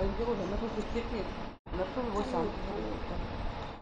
देखो मैं तो कितने थे लैपटॉप में बहुत शांति से होता है।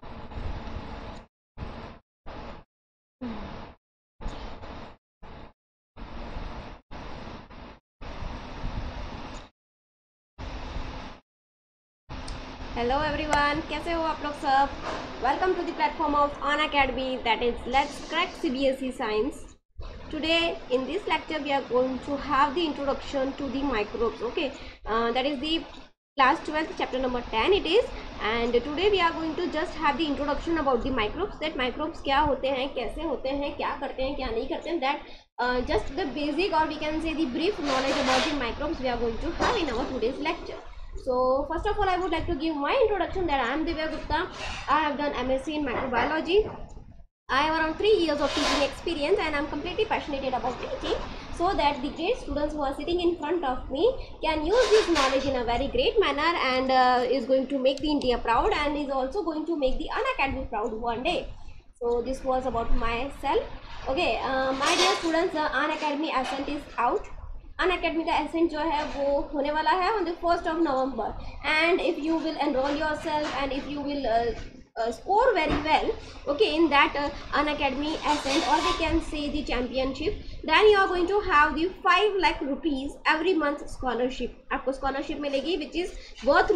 हेलो एवरीवन, कैसे हो आप लोग सब। Welcome to the platform of Unacademy, that is let's crack CBSE science. Today in this lecture we are going to have the introduction to the microbes. Okay, that is the class 12th chapter number 10 it is, and today we are going to just have the introduction about the microbes, that microbes क्या होते हैं, कैसे होते हैं, क्या करते हैं, क्या नहीं करते हैं, that just the basic or we can say the brief knowledge about the microbes we are going to have in our today's lecture. So first of all I would like to give my introduction, that I am Divya Gupta. I have done MSc in microbiology. I have around 3 years of teaching experience and I am completely passionate about teaching, so that the great students who are sitting in front of me can use this knowledge in a very great manner, and is going to make the India proud and is also going to make the Unacademy proud one day. So this was about myself. Okay, my dear students, the Unacademy Ascent is out. Unacademy का ascent जो है वो होने वाला है on the 1st of November, and if you will enroll yourself and if you will score very well, okay, in that Unacademy ascent, or we can say the championship, then you are going to have the 5 lakh rupees every month scholarship. आपको scholarship मिलेगी which is worth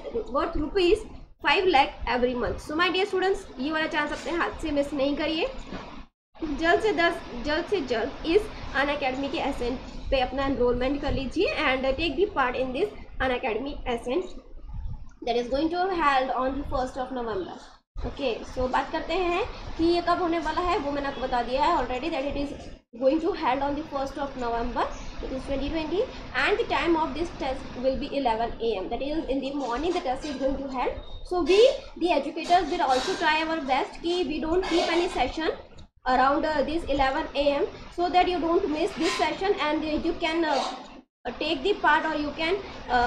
rupees 5 lakh every month. So my dear students, ये वाला chance अपने हाथ से miss नहीं करिए. जल्द से जल्द इस अनअकैडमी के एसेंट पे अपना एनरोलमेंट कर लीजिए and take the part in this Unacademy ascent that is going to held on the 1st of November. Okay, so बात करते हैं कि ये कब होने वाला है. वो मैंने आपको बता दिया है already, that it is going to held on the 1st of November, it is 2020, and the time of this test will be 11 AM, that is in the morning the test is going to held. So we the educators will also try our best ki we don't keep any session around this 11 AM, so that you don't miss this session and you can take the part, or you can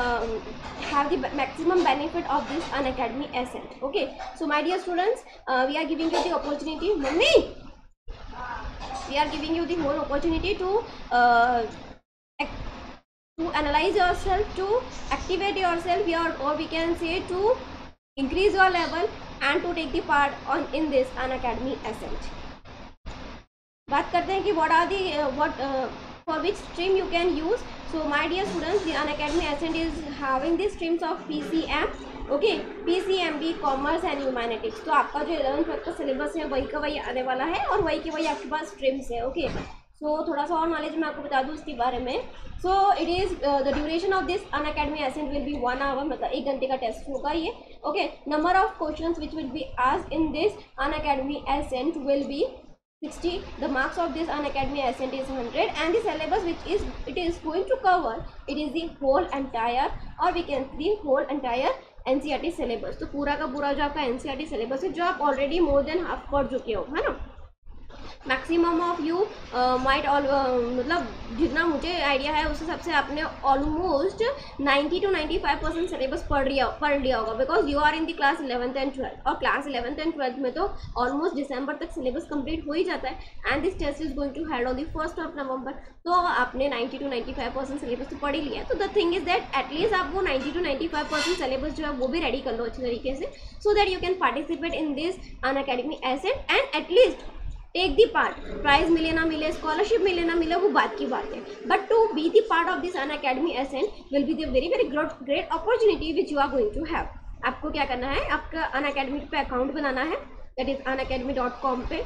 have the maximum benefit of this Unacademy ascent. Okay, so my dear students, we are giving you the opportunity, mummy, we are giving you the whole opportunity to analyze yourself, to activate yourself, or we can say to increase your level and to take the part on in this Unacademy ascent. बात करते हैं कि what are the for which stream you can use. So my dear students, the Unacademy ascent is having the streams of PCM, okay, PCMB, commerce and humanities. तो आपका जो 11th-12th का syllabus है वही का वही आने वाला है और वही की वही आपके पास स्ट्रीम्स है. ओके, सो थोड़ा सा और नॉलेज मैं आपको बता दूँ उसके बारे में. So it is the duration of this Unacademy ascent will be 1 hour, मतलब 1 घंटे का टेस्ट होगा ये. Okay, number of questions which will be asked in this Unacademy ascent will be 60. The marks of this Unacademy ascent is 100, and the syllabus which is it is going to cover, it is the whole entire, or we can the whole entire NCERT syllabus. तो पूरा का पूरा जो आपका NCERT syllabus है, जो आप already more than half पढ़ चुके हो, है ना. Maximum of you might all, मतलब जितना मुझे आइडिया है उस हिसाब से आपने ऑलमोस्ट 90 to 95% सिलेबस पढ़ लिया होगा, because you are in the class 11th and 12th, और क्लास 11th and 12th में तो ऑलमोस्ट दिसंबर तक सिलेबस कंप्लीट हो ही जाता है, and this test is going to held on the 1st of November. तो आपने 90 to 95% सिलेबस तो पढ़ ही लिया है. तो the thing is that at least आप वो 90 to 95% सिलेबस जो है वो भी रेडी कर लो अच्छे तरीके से, so that you can participate in this Unacademy ascent and at least take the part. Prize मिले ना मिले, स्कॉलरशिप मिले ना मिले, वो बात की बात है, but to be the part of this Unacademy ascent will be the very great opportunity which you are going to have. आपको क्या करना है, आपका Unacademy पे अकाउंट बनाना है, दैट इज unacademy.com पे,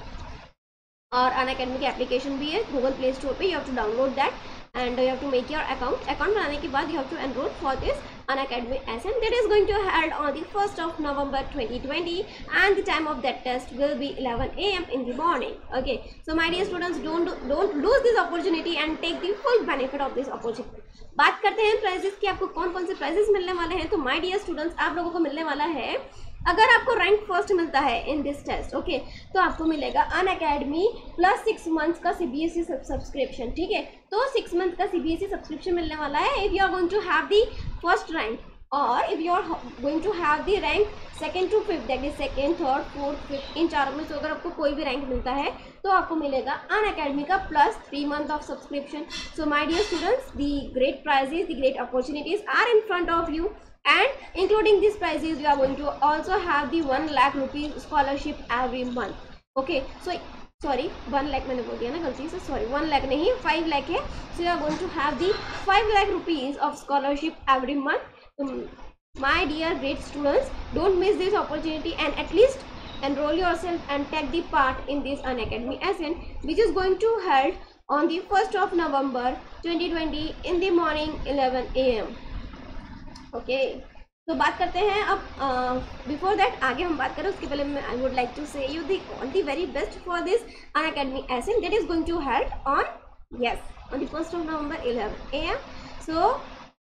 और Unacademy की एप्लीकेशन भी है गूगल प्ले स्टोर पे, you have to download that and you have to make your account बनाने के बाद you have to enroll for this Unacademy ascent that is going to held on the 1st of November 2020, and the time of that test will be 11 AM in the morning. Okay, so my dear students, don't lose this opportunity and take the full benefit of this opportunity. बात करते हैं prices की, आपको कौन कौन से prices मिलने वाले हैं. तो my dear students, आप लोगों को मिलने वाला है, अगर आपको रैंक फर्स्ट मिलता है इन दिस टेस्ट, ओके, तो आपको मिलेगा Unacademy प्लस 6 months का CBSE सब्सक्रिप्शन. ठीक है, तो 6 month का CBSE सब्सक्रिप्शन मिलने वाला है if you are going to have the first rank और if you are going to have the rank second to fifth, that is second, third, fourth, fifth, इन चारों में से अगर आपको कोई भी रैंक मिलता है तो आपको मिलेगा अनअकैडमी का plus 3 month of subscription. So my dear students, the great prizes, the great opportunities are in front of you, and including these prizes you are going to also have the 1 lakh rupees scholarship every month. Okay, so sorry 1 lakh मैंने बोल दिया ना गलती से, sorry 1 lakh नहीं 5 लाख है. So you are going to have the 5 lakh rupees of scholarship every month. My dear great students, don't miss this opportunity and at least enroll yourself and take the part in this Unacademy Ascent which is going to held on the 1st of November 2020 in the morning 11 AM. Okay, तो बात करते हैं अब. Before that आगे हम बात करें उसके पहले मैं I would like to say you the all the very best for this Unacademy Ascent that is going to held on on the 1st of November 11 AM. So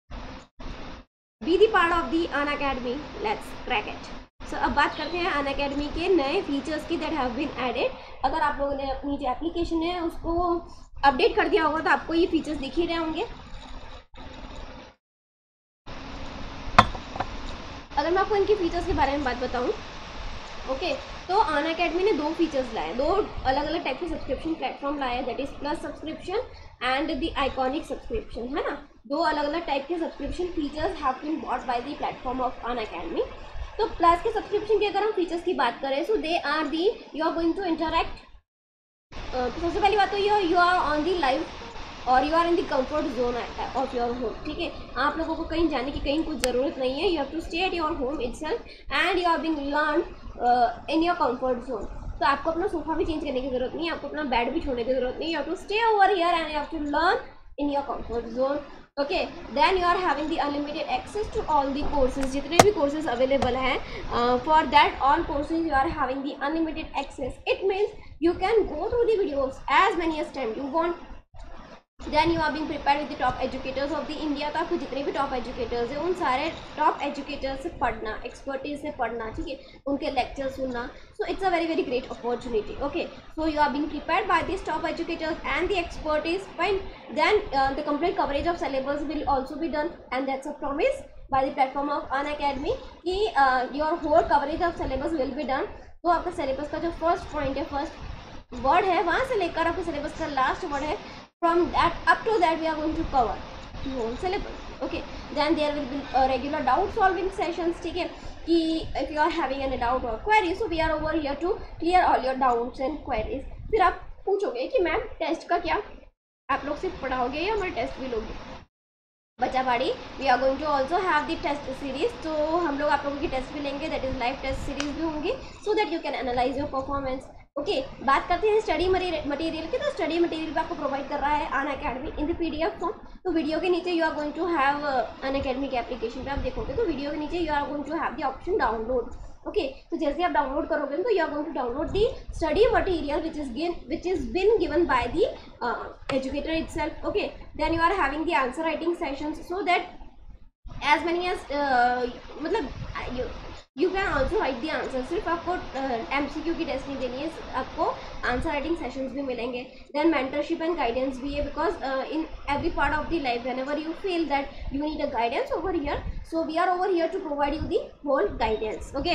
be the part of the Unacademy, let's crack it. So अब बात करते हैं Unacademy के नए features की that have been added. अगर आप लोगों ने अपनी जो एप्लीकेशन है उसको अपडेट कर दिया होगा तो आपको ये फीचर्स दिख ही रहे होंगे. अगर मैं आपको इनके फीचर्स के बारे में बात बताऊं, ओके, तो Unacademy ने 2 फीचर्स लाए, 2 अलग अलग टाइप के सब्सक्रिप्शन प्लेटफॉर्म लाए, that is plus subscription and the iconic subscription, है ना. 2 अलग अलग टाइप के subscription features have been bought by the platform of Unacademy. तो प्लस के सब्सक्रिप्शन की अगर हम फीचर्स की बात करें, so they are the you are going to interact. सबसे पहली बात तो you are on the live और you are in the comfort zone of your home. ठीक है, आप लोगों को कहीं जाने की कहीं कुछ ज़रूरत नहीं है. You have to stay at your home itself and you are being learn in your comfort zone. तो आपको अपना सोफा भी चेंज करने की जरूरत नहीं है, आपको अपना बेड भी छोड़ने की जरूरत नहीं है. You have to stay over here and you have to learn in your comfort zone. Okay, then you are having the unlimited access to all the courses, जितने भी कोर्सेज अवेलेबल हैं. For that all courses you are having the unlimited access. It means you can go through the videos as many as time you want. Then you are being prepared with the top educators of the India. तो आपको जितने भी top educators हैं उन सारे top educators से पढ़ना, expertise से पढ़ना, ठीक है, उनके लेक्चर सुनना. So it's a very very great opportunity. Okay, so you are being prepared by this top educators and the expertise. Fine, then the complete coverage of syllabus will also be done and that's a promise by the platform of Unacademy कि your whole coverage of syllabus will be done. तो आपका syllabus का जो first point है, first word है, वहाँ से लेकर आपके सिलेबस का लास्ट वर्ड है, from that up to that we are going to cover the whole syllabus. Okay, then there will be regular doubt solving sessions. ठीक है, कि if you are having any doubt और query, so we are over here to clear all your doubts and queries. फिर आप पूछोगे कि ma'am test का क्या, आप लोग सिर्फ पढ़ाओगे या हमारे टेस्ट भी लोगे? बच्चा बाड़ी, we are going to also have the test series. तो हम लोग आप लोगों की टेस्ट भी लेंगे, that is live test series भी होंगी, so that you can analyse your performance. Okay, बात करते हैं स्टडी मटेरियल की. तो स्टडी मटेरियल भी आपको प्रोवाइड कर रहा है Unacademy in the PDF form. तो वीडियो के नीचे you are going to have Unacademy के एप्लीकेशन पे आप देखोगे तो वीडियो के नीचे you are going to have the option download. Okay, तो जैसे आप डाउनलोड करोगे तो you are going to download the study material which is been given by the educator itself. Okay, then you are having the answer writing sessions so that as many as मतलब you can also write the answer. सिर्फ आपको MCQ की test नहीं देनी है, आपको answer writing sessions भी मिलेंगे. देन मेंटरशिप एंड गाइडेंस भी है, because in every part of the life whenever you feel that you need a guidance over here, so we are over here to provide you the whole guidance. Okay,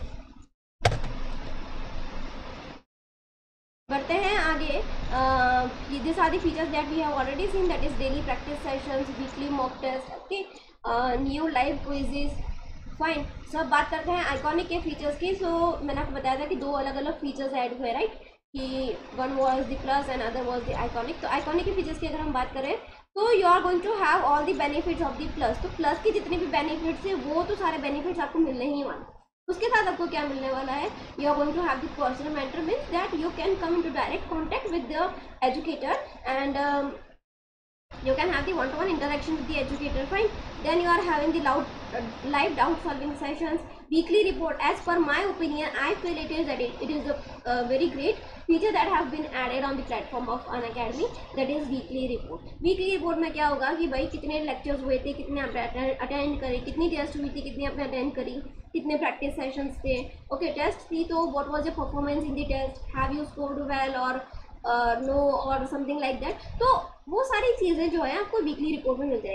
बढ़ते हैं आगे. these are the features that we have already seen, that is daily practice sessions, weekly mock test, okay, new live quizzes. Fine, सब बात करते हैं iconic के features की. सो मैंने आपको बताया था कि 2 अलग अलग फीचर्स ऐड हुए, राइट, कि one was the plus and other was the iconic. तो आइकॉनिक के फीचर्स की अगर हम बात करें तो you are going to have all the benefits of the plus. तो प्लस के जितने भी बेनिफिट्स हैं वो तो सारे बेनिफिट्स आपको मिलने ही वाले. उसके साथ आपको क्या मिलने वाला है, you are going to have the personal mentor, means that you can come into direct contact with the educator and you can have the one-to-one interaction with the educator. Fine, then you are having the live doubt solving sessions, weekly report. As per my opinion, I feel it is a very great feature that have been added on the platform of Unacademy, that is weekly report. weekly report में क्या होगा कि भाई कितने lectures हुए थे, कितने आपने अटेंड करी, कितनी टेस्ट हुई थी, कितनी आपने अटेंड करी, कितने प्रैक्टिस सेशंस थे. ओके, टेस्ट थी तो what was your performance in the test, have you scored well और नो और समथिंग लाइक दैट. तो वो सारी चीज़ें जो है आपको वीकली रिपोर्ट में मिल जाएगी.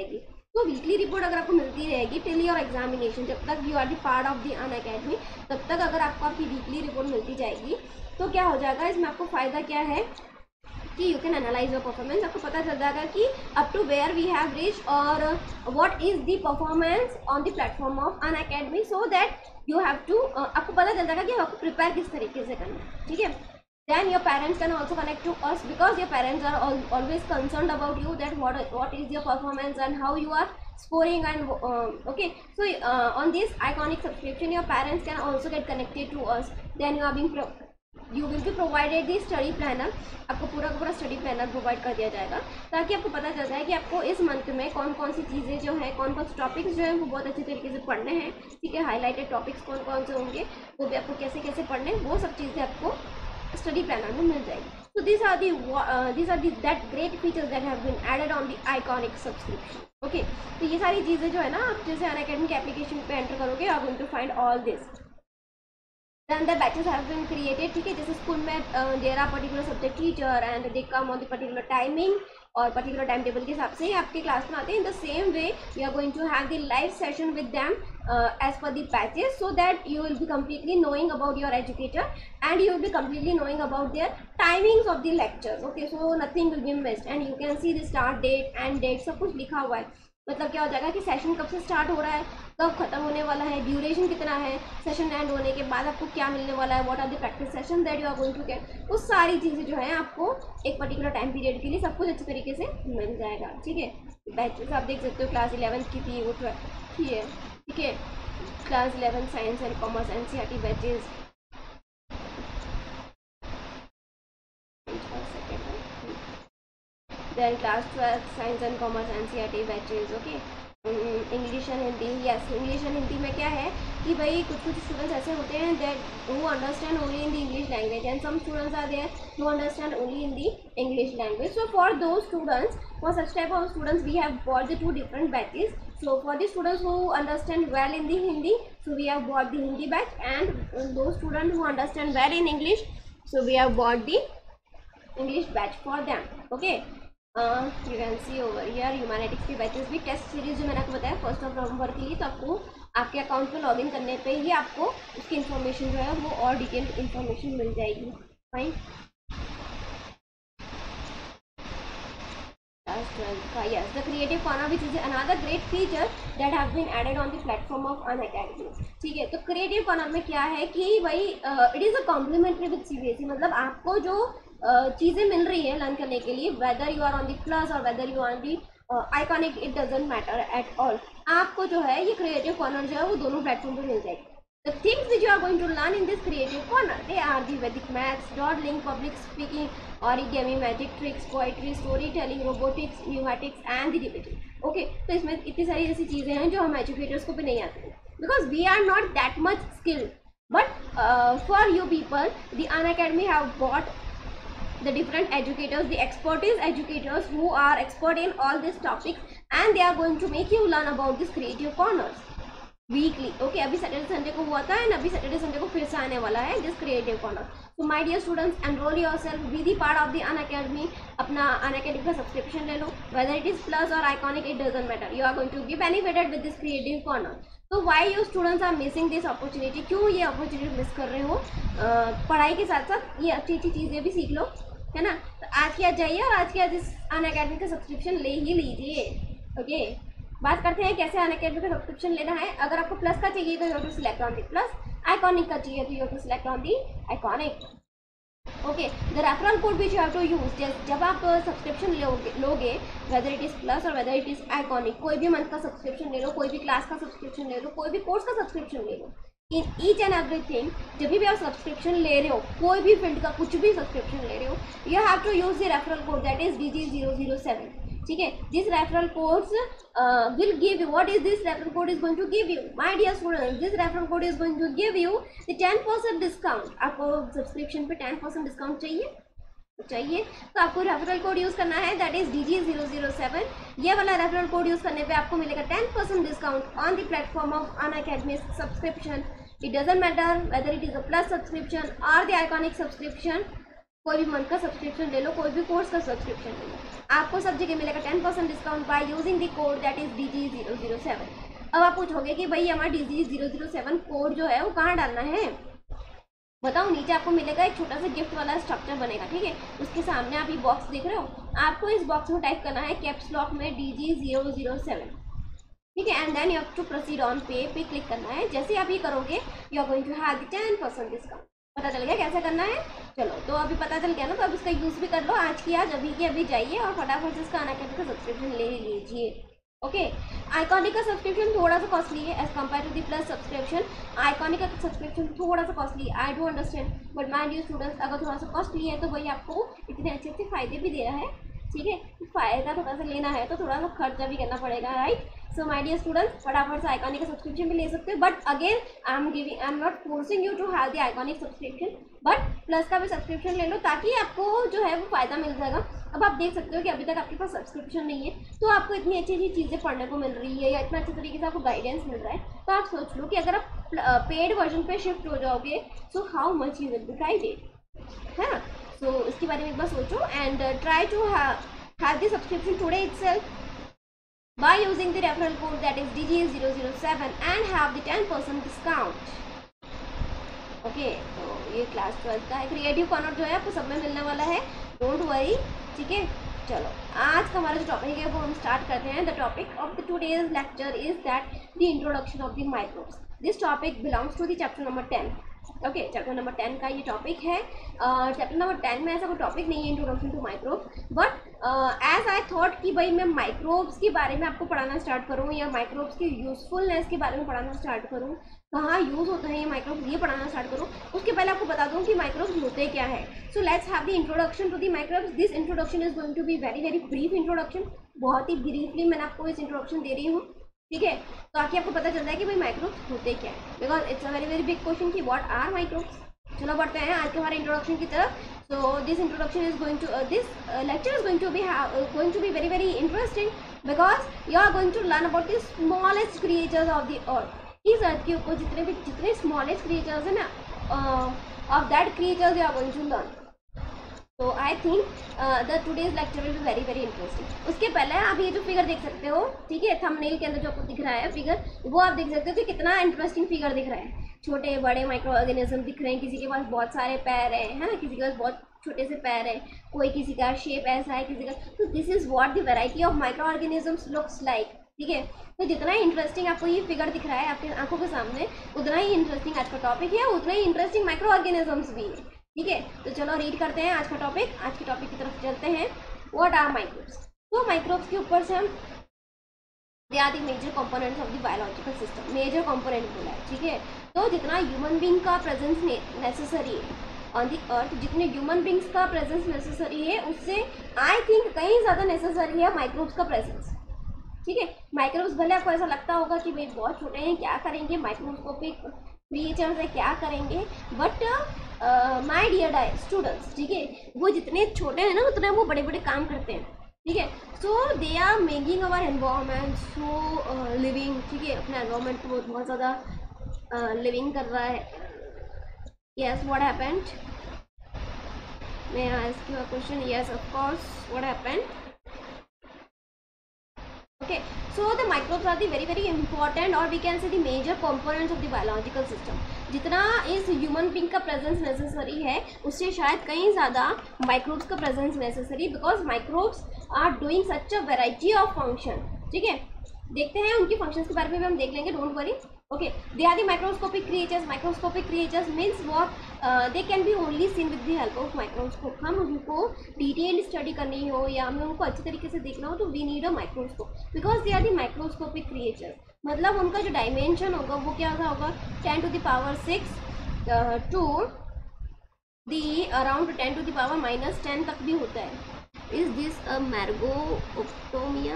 तो वीकली रिपोर्ट अगर आपको मिलती रहेगी टिल योर एग्जामिनेशन, जब तक you are the part of the Unacademy, तब तक अगर आपको आपकी वीकली रिपोर्ट मिलती जाएगी तो क्या हो जाएगा, इसमें आपको फ़ायदा क्या है कि you can analyse your performance. आपको पता चल जाएगा कि up to where we have reach और what is the performance on the platform of Unacademy, so that you have to, आपको पता चल जाएगा कि आपको प्रिपेयर किस तरीके से करना है, ठीक है। Then your parents can also connect to us because your parents are always concerned about you, that what is your performance and how you are scoring and okay. So on this iconic subscription your parents can also get connected to us. Then you will be provided the study planner, आपको पूरा का पूरा study planner provide कर दिया जाएगा ताकि आपको पता चल जाए कि आपको इस मंथ में कौन कौन सी चीज़ें जो है, कौन कौन से टॉपिक्स जो है वो बहुत अच्छे तरीके से पढ़ने हैं, ठीक है। हाईलाइटेड टॉपिक्स कौन कौन से होंगे वो भी आपको कैसे कैसे पढ़ने हैं, वो सब चीज़ें आपको स्टडी प्लानर में मिल जाएगी। So these are the that great features that have been added on the iconic subscription. Okay, तो ये सारी चीज़ें जो है ना, आप जैसे अनअकैडमी के एप्लीकेशन पे एंटर करोगे, you are going to find all this. Then the batches have been created, ठीक है। जैसे स्कूल में there are particular subject teacher and they come on the particular timing और particular टाइम टेबल के हिसाब से ही आपके क्लास में आते हैं। In the same way we are going to have the live session with them as per the batches, so that you will be completely knowing about your educator and you will be completely knowing about their timings of the lectures. Okay, so nothing will be missed and you can see the start date and date, सब कुछ लिखा हुआ है। मतलब क्या हो जाएगा कि सेशन कब से स्टार्ट हो रहा है, कब खत्म होने वाला है, ड्यूरेशन कितना है, सेशन एंड होने के बाद आपको क्या मिलने वाला है, what are the practice session that you are going to get, वो सारी चीज़ें जो है आपको एक पर्टिकुलर टाइम पीरियड के लिए सब कुछ अच्छे तरीके से मिल जाएगा, ठीक है। बैचेस आप देख सकते हो, क्लास 11 की थी, वो 12 की है, ठीक है। Class 11 science and commerce NCERT batches, then class 12 science and commerce NCERT batches, okay। English and Hindi, yes English and Hindi में क्या है कि भाई कुछ कुछ स्टूडेंट्स ऐसे होते हैं that who understand only in the English language and some students are there who understand only in the English language. So for those students, for such type of students we have bought the 2 different batches. So for the students who understand well in the Hindi, so we have bought the Hindi batch, and those students who understand well in English, so we have bought the English batch for them, okay। You can see over here humanities के batches भी, test series जो मैंने आपको बताया 1 नवंबर के लिए, तो आपको आपके अकाउंट पे लॉगिन करने पे ही आपको उसकी इन्फॉर्मेशन जो है वो और डिटेल्ड इन्फॉर्मेशन मिल जाएगी, फाइन। क्लास 12 का, yes the creative corner which is another great feature that have been added on the platform of Unacademy, ठीक है। तो क्रिएटिव कॉर्नर में क्या है कि भाई it is a complimentary with CBSE, मतलब आपको जो चीज़ें मिल रही है लर्न करने के लिए, whether you are on the plus और whether you are on the iconic, it doesn't matter at all, आपको जो है ये क्रिएटिव कॉर्नर जो है वो दोनों प्लेटफॉर्म पे मिल जाएगी। The things which you are going to learn in this creative corner, they are the Vedic maths, dawdling, public speaking, origami, magic tricks, poetry, storytelling, robotics, pneumatics and the debating. Okay, तो इसमें इतनी सारी ऐसी चीज़ें हैं जो हम educators को भी नहीं आती हैं, because we are not that much skilled. But for you people, the Unacademy have bought the different educators, the expertise educators who are expert in all these topics, and they are going to make you learn about this creative corners weekly, okay. अभी Saturday Sunday को हुआ था and अभी Saturday Sunday को फिर से आने वाला है this creative corner. So my dear students, enrol yourself, be the part of the Unacademy, अपना अनअकैडमी का सब्सक्रिप्शन ले लो, वेदर इट इज प्लस और iconic, it doesn't matter, you are going to be benefited with this creative corner. तो why you students are missing this opportunity, क्यों ये opportunity miss कर रहे हो? पढ़ाई के साथ साथ ये अच्छी अच्छी चीज़ें भी सीख लो, है ना। तो आज की आज जाइए और आज की आज इस अनअकैडमी का सब्सक्रिप्शन ले ही लीजिए, ओके। बात करते हैं कैसे अनअकैडमी का सब्सक्रिप्शन लेना है। अगर आपको प्लस का चाहिए तो you have to select on the plus, iconic का चाहिए तो you have to select on the iconic, okay. The referral code which you have to use, जब आप सब्सक्रिप्शन लोगे वेदर इट इज़ प्लस और वेदर इट इज़ आइकॉनिक, कोई भी month का सब्सक्रिप्शन ले लो, कोई भी क्लास का सब्सक्रिप्शन ले लो, कोई भी कोर्स का सब्सक्रिप्शन ले लो, इन ईच एंड एवरीथिंग, जब भी आप सब्सक्रिप्शन ले रहे हो, कोई भी फील्ड का कुछ भी सब्सक्रिप्शन ले रहे हो, you have to use the referral code that is DG007, ठीक है। This referral codes will give you, what is this referral code is going to give you, my dear students, this referral code is going to give you the 10% discount। आपको subscription पे 10% discount चाहिए तो आपको referral code use करना है, that is DG007। ये वाला referral code use करने पे आपको मिलेगा 10% discount on the platform of Unacademy subscription. It doesn't matter whether it is a plus subscription और द आइकॉनिक सब्सक्रिप्शन, कोई भी मंथ का सब्सक्रिप्शन ले लो, कोई भी कोर्स का सब्सक्रिप्शन ले लो, आपको सब जगह मिलेगा 10% discount by using the code that is DG007। अब आप पूछोगे कि भाई हमारा DG007 कोड जो है वो कहाँ डालना है, बताओ। नीचे आपको मिलेगा एक छोटा सा गिफ्ट वाला स्ट्रक्चर बनेगा, ठीक है। उसके सामने आप ये बॉक्स देख रहे हो, आपको इस बॉक्स में टाइप करना है कैप्स लॉक में DG007, ठीक है। And then you have to proceed on pay click करना है। जैसे आप ये करोगे you are going to have 10% discount. पता चल गया कैसे करना है? चलो, तो अभी पता चल गया ना, तो अब इसका यूज़ भी कर लो। आज की आज, अभी की अभी जाइए और फटाफट से इसका अनअकैडमी का सब्सक्रिप्शन ले लीजिए। ओके, आइकॉनिक का सब्सक्रिप्शन थोड़ा सा कॉस्टली है as compare to the plus subscription. Iconic का सब्सक्रिप्शन थोड़ा सा कॉस्टली है, I do understand, but my dear students, अगर थोड़ा सा कॉस्टली है तो वही आपको इतने अच्छे अच्छे फायदे भी दे रहा है, ठीक है। फ़ायदा थोड़ा सा लेना है तो थोड़ा सा खर्चा भी करना पड़ेगा, right. So my dear students, फटाफट से आइकॉनिक का सब्सक्रिप्शन भी ले सकते हो, but again I am not forcing you to have the iconic subscription, but plus का भी सब्सक्रिप्शन ले लो ताकि आपको जो है वो फ़ायदा मिल जाएगा। अब आप देख सकते हो कि अभी तक आपके पास सब्सक्रिप्शन नहीं है, तो आपको इतनी अच्छी अच्छी चीज़ें पढ़ने को मिल रही है या इतना अच्छे तरीके से आपको गाइडेंस मिल रहा है, तो आप सोच लो कि अगर आप पेड वर्जन पे शिफ्ट हो जाओगे so how much you will be guided, है ना। सो इसके बारे में एक बार सोचो and try to have the subscription today itself by using the referral code that is DG007 and have the 10% discount। Okay, तो ये क्लास 12 का है। क्रिएटिव कॉर्नर जो है आपको सब में मिलने वाला है, डोंट वरी, ठीक है। चलो, आज का हमारा जो टॉपिक है वो हम स्टार्ट करते हैं। The topic of the today's lecture is that the introduction of the microbes. This topic belongs to the chapter number 10। Okay, chapter number 10 का ये टॉपिक है। चैप्टर नंबर 10 में ऐसा कोई टॉपिक नहीं है introduction to microbes, but as I thought कि भाई मैं माइक्रोब्स के बारे में आपको पढ़ाना स्टार्ट करूँ या माइक्रोब्स की यूजफुलनेस के बारे में पढ़ाना स्टार्ट करूँ, कहाँ यूज़ होते हैं ये माइक्रोब्स, ये पढ़ाना स्टार्ट करूँ, उसके पहले आपको बता दूँ कि माइक्रोब्स होते क्या है। So let's have the introduction to the microbes. This introduction is going to be very very brief introduction. बहुत ही ब्रीफली मैंने आपको इस इंट्रोडक्शन दे रही हूँ, ठीक है, ताकि आपको पता चल जाए कि भाई माइक्रोब्स होते क्या है, because it's a very very big question कि व्हाट आर माइक्रोब्स। चलो बढ़ते हैं आज के हमारे इंट्रोडक्शन की तरफ। So this introduction is going to this lecture is going to be very very interesting because you are going to learn about the smallest creatures of the earth. इस earth के ऊपर जितने स्मॉलेस्ट क्रिएचर्स है ना, of that creatures you are going to learn. तो आई think the today's lecture will be very very interesting. उसके पहले आप ये जो फिगर देख सकते हो, ठीक है, थंबनेल के अंदर जो आपको दिख रहा है फिगर, वो आप देख सकते हो कि कितना इंटरेस्टिंग फिगर दिख रहा है। छोटे बड़े माइक्रो ऑर्गेनिज्म दिख रहे हैं, किसी के पास बहुत सारे पैर हैं, है ना, किसी के पास बहुत छोटे से पैर है, कोई किसी का शेप ऐसा है, किसी का, तो this is what the variety of micro organisms looks like, ठीक है। तो जितना ही इंटरेस्टिंग आपको ये फिगर दिख रहा है आपके आंखों के सामने, उतना ही इंटरेस्टिंग आज का टॉपिक है, उतना ही इंटरेस्टिंग माइक्रो ऑर्गेनिजम्स भी है, ठीक है। तो चलो रीड करते हैं आज का टॉपिक। आज के टॉपिक की तरफ चलते हैं। What are microbes? तो माइक्रोब्स के ऊपर से हम they are the major components of the biological system. Major component बोला है, ठीक है। तो जितना ह्यूमन बींग का प्रेजेंस नेसेसरी है ऑन द अर्थ, जितने ह्यूमन बींग्स का प्रेजेंस नेसेसरी है, उससे आई थिंक कहीं ज़्यादा नेसेसरी है माइक्रोब्स का प्रेजेंस, ठीक है। माइक्रोब्स भले आपको ऐसा लगता होगा कि भाई बहुत छोटे हैं, क्या करेंगे, माइक्रोस्कोपिक क्रिएचर्स है, क्या करेंगे, बट माय डियर स्टूडेंट्स, ठीक है, वो जितने छोटे हैं ना उतने वो बड़े बड़े काम करते हैं, ठीक है। So they are making our environment so living, ठीक है, अपने एनवायरनमेंट को बहुत ज़्यादा लिविंग कर रहा है। Yes, what happened? May I ask you a question? Yes, of course, what happened? Okay, so the microbes are the very very important or we can say the major components of the biological system। जितना इस human being का presence necessary है उससे शायद कहीं ज़्यादा microbes का presence necessary, because microbes are doing such a variety of function, ठीक है। देखते हैं उनकी फंक्शंस के बारे में भी हम देख लेंगे, don't worry. Okay, they are the microscopic creatures. Microscopic creatures means what, they can be only seen with the help of microscope. हम उनको डिटेल्ड स्टडी करनी हो या हमें उनको अच्छी तरीके से देखना हो तो we need a microscope, because they are the microscopic creatures. मतलब उनका जो डायमेंशन होगा वो क्या होगा, 10 to the power 6 to the around 10 to the power -10 तक भी होता है। इज दिस अ मैर्गोप्टोमिया?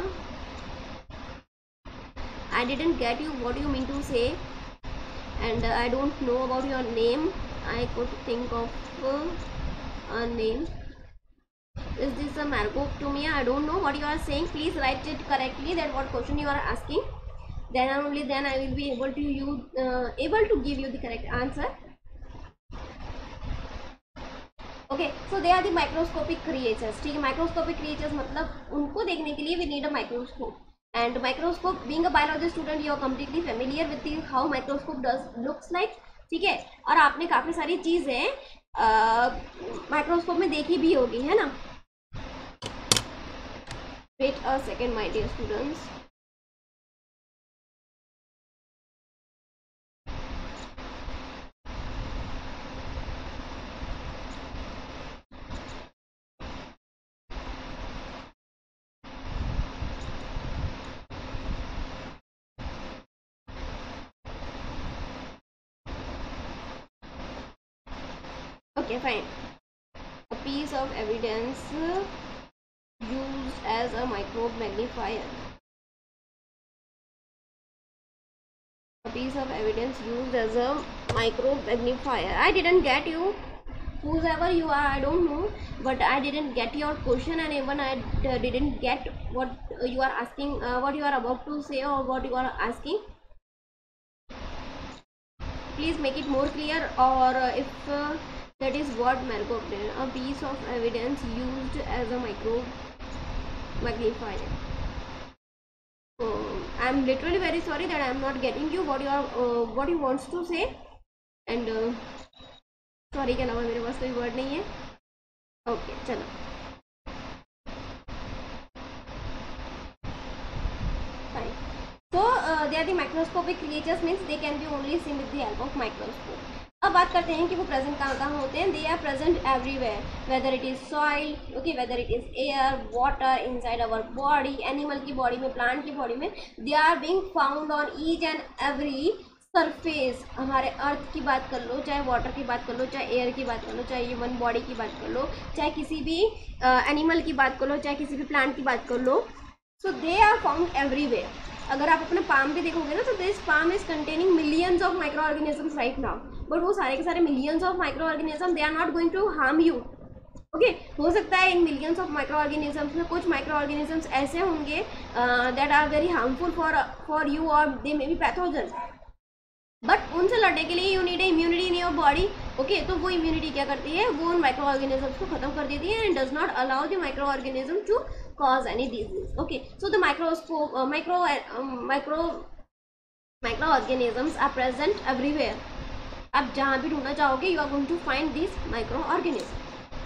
I didn't get you what you mean to say, and I don't know about your name. I could think of a name. Is this a Margoptomia? I don't know what you are saying. Please write it correctly, that what question you are asking. Then only then I will be able to give you the correct answer. Okay, so they are the microscopic creatures, ठीक है। Microscopic creatures मतलब उनको देखने के लिए we need a microscope, and microscope being a biology student you are completely familiar with the how microscope does looks like, ठीक है। और आपने काफ़ी सारी चीज़ें माइक्रोस्कोप में देखी भी होगी, है ना। Wait a second my dear students. Okay, fine. A piece of evidence used as a microbe magnifier. A piece of evidence used as a microbe magnifier. I didn't get you. Whoever you are, I don't know, but I didn't get your question, and even I didn't get what you are asking, what you are about to say, or what you are asking. Please make it more clear, or if that is what microbe is, a piece of evidence used as a microbe magnifier. I'm literally very sorry that I'm not getting you what you are what you wants to say, and sorry के अलावा मेरे पास कोई word नहीं है। Okay चलो, fine. So they are the microscopic creatures, means they can be only seen with the help of microscope. अब बात करते हैं कि वो प्रेजेंट कहाँ कहाँ होते हैं। They are present everywhere, whether it is soil, okay, whether it is air, water, inside our body, animal की बॉडी में, प्लांट की बॉडी में। They are being found on each and every surface. हमारे earth की बात कर लो, चाहे water की बात कर लो, चाहे एयर की बात कर लो, चाहे ह्यूमन बॉडी की बात कर लो, चाहे किसी भी एनिमल की बात कर लो, चाहे किसी भी प्लांट की बात कर लो। So they are found everywhere. अगर आप अपना पाम भी देखोगे ना, तो this palm is containing millions of micro organisms right now, but वो सारे के सारे millions of micro organism, they are not going to harm you. Okay, हो सकता है in millions of micro organisms में कुछ माइक्रो ऑर्गेनिजम्स ऐसे होंगे that are very harmful for you, और they may be pathogen, but उनसे लड़ने के लिए you need a immunity in your body. Okay, तो वो इम्यूनिटी क्या करती है, वो उन माइक्रो ऑर्गेनिजम्स को खत्म कर देती है, and does not allow the micro organism to cause any disease. Okay, so the micro organisms are present everywhere. आप जहाँ भी ढूंढना चाहोगे you are going to find these micro organisms.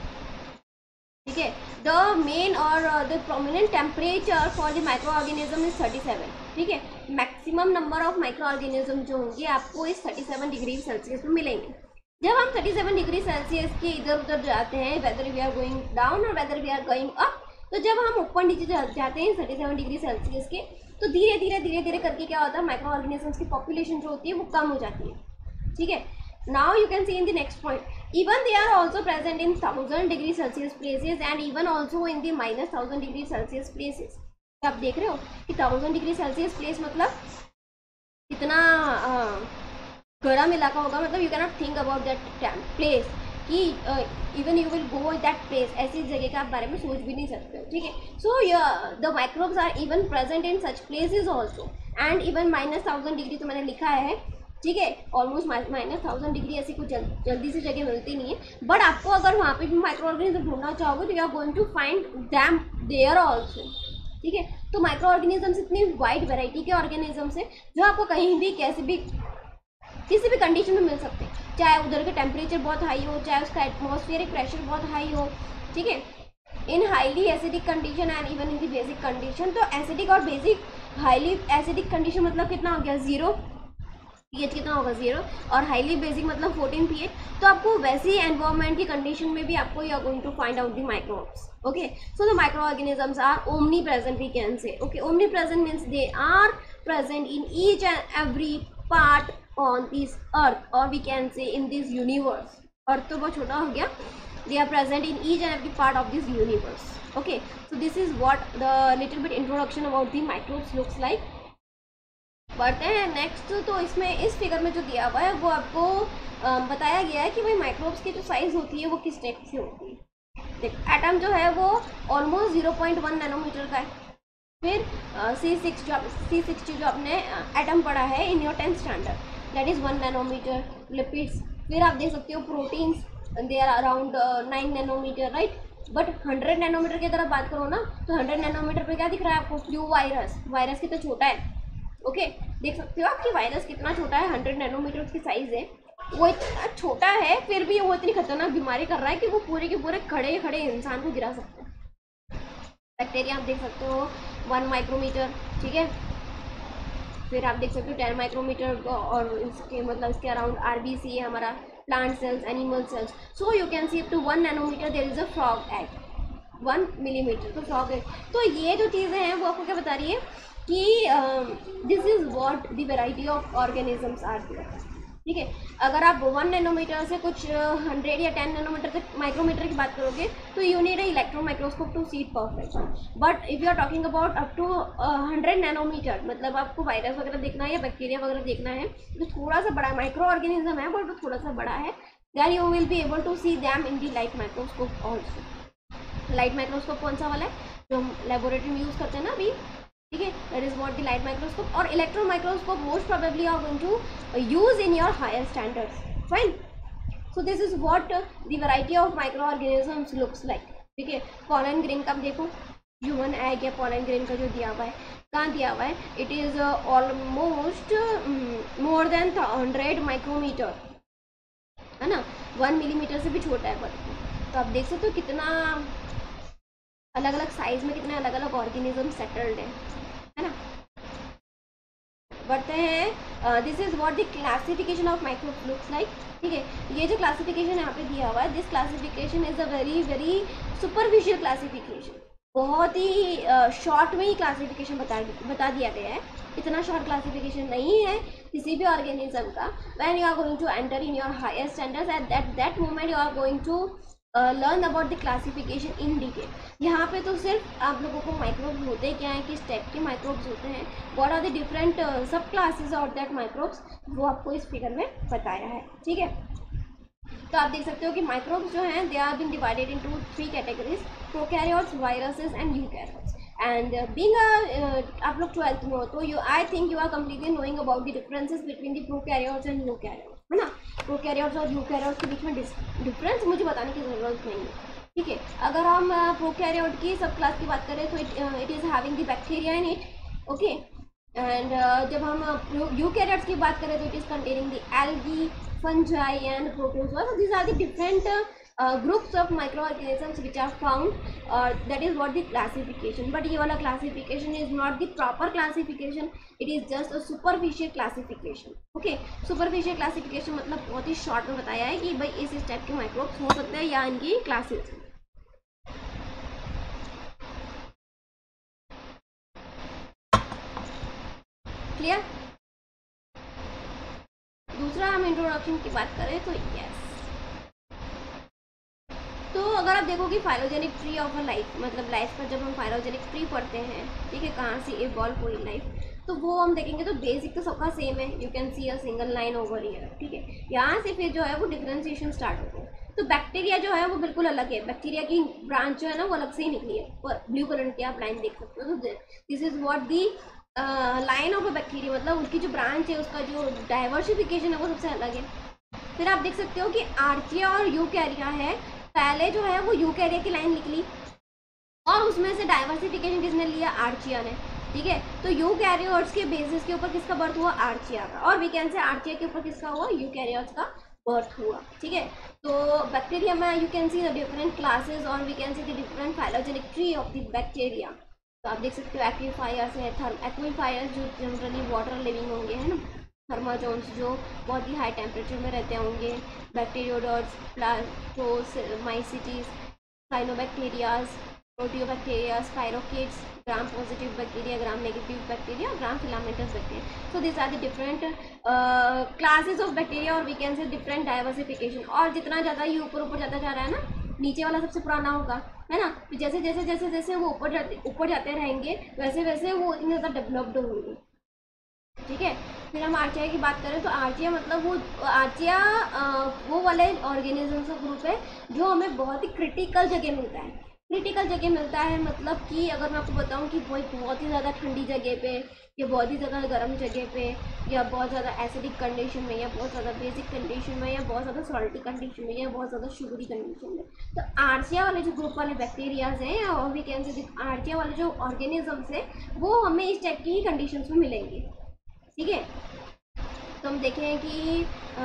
ठीक है, द मेन और the prominent temperature for the micro organism is 37. ठीक है, maximum number of micro organism जो होंगे आपको इस 37 डिग्री सेल्सियस में मिलेंगे। जब हम 37 डिग्री सेल्सियस के इधर उधर जाते हैं, whether we are going down और whether we are going up, तो जब हम ऊपर नीचे जाते हैं 37 डिग्री सेल्सियस के, तो धीरे धीरे करके क्या होता है, माइक्रो ऑर्गेनिजम्स की पॉपुलेशन जो होती है वो कम हो जाती है। ठीक है, now you can see in the next point, even they are also present in 1000 degree Celsius places and even also in the minus 1000 degree Celsius places. तो आप देख रहे हो कि 1000 डिग्री सेल्सियस प्लेस मतलब कितना गर्म इलाका होगा, मतलब you cannot think about that place कि even you will go that place, ऐसी जगह का आप बारे में सोच भी नहीं सकते हो। ठीक है, so the microbes are even present in such places also, and even minus 1000 degree तो मैंने लिखा है। ठीक है, ऑलमोस्ट minus 1000 डिग्री ऐसी कुछ जल्दी से जगह मिलती नहीं है, बट आपको अगर वहाँ पे भी माइक्रो ऑर्गेनिज्म ढूंढना चाहोगे तो you are going to find them there also. ठीक है, तो माइक्रो ऑर्गेनिजम्स इतनी वाइड वैरायटी के ऑर्गेनिजम्स हैं जो आपको कहीं भी किसी भी कंडीशन में मिल सकते हैं, चाहे उधर का टेम्परेचर बहुत हाई हो, चाहे उसका एटमॉस्फेरिक प्रेशर बहुत हाई हो। ठीक है, in highly acidic condition and even in the basic condition. तो एसिडिक और बेसिक, हाईली एसिडिक कंडीशन मतलब कितना हो गया 0 pH, कितना होगा 0, और हाईली बेसिक मतलब 14 pH। तो आपको वैसी एनवायरमेंट की कंडीशन में भी आपको you are going to find out the microbes. Okay, so the micro organisms are omnipresent, we can say. Okay, omnipresent means they are present in each and every part on this earth, or we can say in this universe. Earth तो बहुत छोटा हो गया, they are present in each and every part of this universe. Okay, so this is what the little bit introduction about the microbes looks like. बढ़ते हैं next. तो इसमें इस फिगर में जो दिया हुआ है वो आपको बताया गया है कि भाई माइक्रोब्स की जो साइज होती है वो किस टाइप से होती है। देखो, एटम जो है वो ऑलमोस्ट 0.1 नैनोमीटर का है। फिर C60 जो आपने एटम पढ़ा है in your 10th standard, that is 1 nanometre. Lipids, फिर आप देख सकते हो proteins, they are around 9 nanometre, right. But 100 nanometre की अगर आप बात करो ना, तो 100 नैनोमीटर पे क्या दिख रहा है आपको? Flu virus. वायरस कितना छोटा है, ओके देख सकते हो आप कि वायरस कितना छोटा है, 100 नैनोमीटर उसकी साइज है। वो इतना छोटा है फिर भी वो इतनी खतरनाक बीमारी कर रहा है कि वो पूरे के पूरे खड़े खड़े इंसान को गिरा सकते हैं। बैक्टीरिया आप देख सकते हो 1 माइक्रोमीटर, ठीक है। फिर आप देख सकते हो 10 माइक्रोमीटर, और इसके मतलब इसके अराउंड आरबीसी है हमारा, plant cells, animal cells. So you can see up to 1 nanometre there is a frog egg, 1 millimetre तो फ्रॉग एग। तो ये जो चीज़ें हैं वो आपको क्या बता रही है कि this is what the variety of organisms are there, ठीक है। अगर आप 1 नैनोमीटर से कुछ 100 या 10 नैनोमीटर तक माइक्रोमीटर की बात करोगे तो you need electron microscope to see it perfect. But if you are talking about up to 100 nanometre, मतलब आपको वायरस वगैरह देखना है या बैक्टीरिया वगैरह देखना है जो थोड़ा सा बड़ा माइक्रो ऑर्गेनिज्म है बट थोड़ा सा बड़ा है, then you will be able to see them in the light microscope also. Light microscope कौन सा वाला है जो हम लेबोरेटरी में यूज़ करते हैं ना अभी, ठीक है, that is what the light microscope. और electron microscope most probably are going to use in your higher standards, fine. So this is what the variety of micro organisms looks like, ठीक है। Pollen grain का देखो, human egg या pollen grain का जो दिया हुआ है, कहाँ दिया हुआ है, it is almost more than 100 micrometre, है ना, 1 मिलीमीटर से भी छोटा है। बट तो आप देख सकते हो कितना अलग अलग साइज में कितने अलग अलग ऑर्गेनिज्म सेटल्ड है ना। बढ़ते हैं, this is what the classification of microbes looks like, ठीक है। ये जो क्लासिफिकेशन यहाँ पे दिया हुआ है, this classification is a very very superficial classification, बहुत ही शॉर्ट में ही क्लासिफिकेशन बता दिया गया है। इतना शॉर्ट क्लासिफिकेशन नहीं है किसी भी ऑर्गेनिज्म का। When you are going to enter in your higher standards at that moment you are going to learn about the classification in detail. यहाँ पे तो सिर्फ आप लोगों को माइक्रोब्स होते क्या हैं, किस टाइप के माइक्रोब्स होते हैं, what are the different sub classes of that microbes, वो आपको इस फिगर में बताया है, ठीक है। तो आप देख सकते हो कि माइक्रोब्स जो हैं they are been divided into 3 categories, prokaryotes, viruses and eukaryotes. And being आप लोग 12th में हो तो you I think you are completely knowing about the differences between the prokaryotes and eukaryotes, है ना। प्रोकैरियोट्स और यूकैरियोट्स के बीच में डिफरेंस मुझे बताने की ज़रूरत नहीं है, ठीक है। अगर हम प्रोकैरियोट की सब क्लास की बात करें तो it is having the bacteria in it, okay. And जब हम यूकैरियोट्स की बात करें तो it is containing the algae, fungi and protozoa. So these are the different groups of microorganisms which are found, that is what the classification. But ये वाला classification is not the proper classification, it is just a superficial classification, okay. superficial classification मतलब बहुत ही short में बताया है कि भाई इस टाइप के microbes हो सकते हैं या इनकी classes। क्लियर। दूसरा हम इंट्रोडक्शन की बात करें तो यस, तो अगर आप देखो कि phylogenetic tree of a life, मतलब लाइफ पर जब हम फाइलोजेनिक ट्री पढ़ते हैं, ठीक है, कहाँ से इवॉल्व हुई लाइफ, तो वो हम देखेंगे तो बेसिक तो सबका सेम है, you can see a single line over here, ठीक है। यहाँ से फिर जो है वो डिफरेंशिएशन स्टार्ट होता है। तो बैक्टीरिया जो है वो बिल्कुल अलग है, बैक्टीरिया की ब्रांच जो है ना वो अलग से ही निकली है, ब्लू कलर की आप लाइन देख सकते हो। तो this is what the line of a bacteria, मतलब उसकी जो ब्रांच है उसका जो डाइवर्सिफिकेशन है वो सबसे अलग है। फिर आप देख सकते हो कि आर्चिया और यूकैरिया है, पहले जो है वो यूकैरिया की लाइन निकली और उसमें से डाइवर्सिफिकेशन किसने लिया, आर्चिया ने, ठीक है। तो यूकैरियोट्स के बेसिस के ऊपर किसका बर्थ हुआ, आर्चिया का, और वी कैन से आर्चिया के ऊपर किसका हुआ, यूकैरियोट्स का बर्थ हुआ, ठीक है। तो बैक्टीरिया में you can see the different classes और we can see the different phylogenetic tree of the bacteria. तो आप देख सकते हो एक्विफायर्स है, एक्विफायर्स जो जनरली वाटर लिविंग होंगे, है ना, थर्माजोन्स जो बहुत ही हाई टेम्परेचर में रहते होंगे, bacteroidetes, planctomycetes, cyanobacterias, proteobacteria, spirochetes, gram positive bacteria, gram negative bacteria, gram filamentous bacteria. So this are the different classes of bacteria और we can say different diversification. और जितना ज़्यादा ये ऊपर ऊपर जाता जा रहा है ना, नीचे वाला सबसे पुराना होगा, है ना, तो जैसे जैसे जैसे जैसे वो ऊपर जाते रहेंगे वैसे वैसे वो इतने ज़्यादा डेवलप्ड होंगे, ठीक है। फिर हम आर्चिया की बात करें तो आर्चिया मतलब वो आर्चिया वो वाले ऑर्गेनिजम्स का ग्रुप है जो हमें बहुत ही क्रिटिकल जगह मिलता है, क्रिटिकल जगह मिलता है मतलब कि अगर मैं आपको बताऊं कि वो बहुत ही ज़्यादा ठंडी जगह पे या बहुत ही ज़्यादा गर्म जगह पे या बहुत ज़्यादा एसिडिक कंडीशन में या बहुत ज़्यादा बेसिक कंडीशन में या बहुत ज़्यादा सॉल्टी कंडीशन में या बहुत ज़्यादा शुगरी कंडीशन में, तो आर्चिया वाले जो ग्रुप वाले बैक्टीरियाज हैं और वी कैन से आर्चिया वाले जो ऑर्गेनिजम्स हैं वो हमें इस टाइप की ही कंडीशंस में मिलेंगे। ठीक है, तो हम देखें कि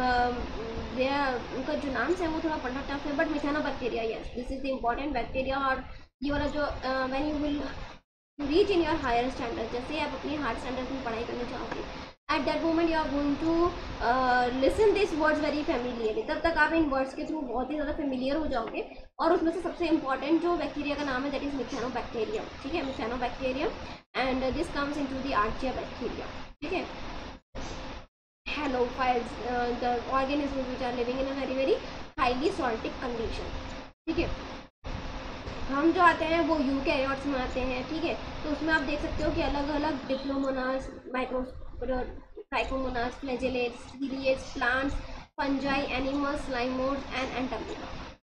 उनका जो नाम है वो थोड़ा पढ़ना टफ है, but methano bacteria, yes this is the important bacteria. और ये वाला जो when you will reach in your higher standard, जैसे आप अपनी हायर स्टैंडर्ड में पढ़ाई करना चाहोगे, at that moment you are going to listen this words very familiarly, तब तक आप इन वर्ड्स के थ्रू बहुत ही ज़्यादा फेमिलियर हो जाओगे। और उसमें से सबसे इंपॉर्टेंट जो बैक्टीरिया का नाम है दैट इज मिथानो बैक्टीरियम। ठीक है, methano bacterium and this comes into the archaea bacteria. ठीक है, halophiles, the organisms which are living in a very highly saltic condition। ठीक है, हम जो आते हैं वो यूकैरियोट्स में आते हैं। ठीक है, तो उसमें आप देख सकते हो कि अलग अलग diplomonas, trichomonas, flagellates, ciliates, plants, fungi, animals, slime moulds and entamoeba.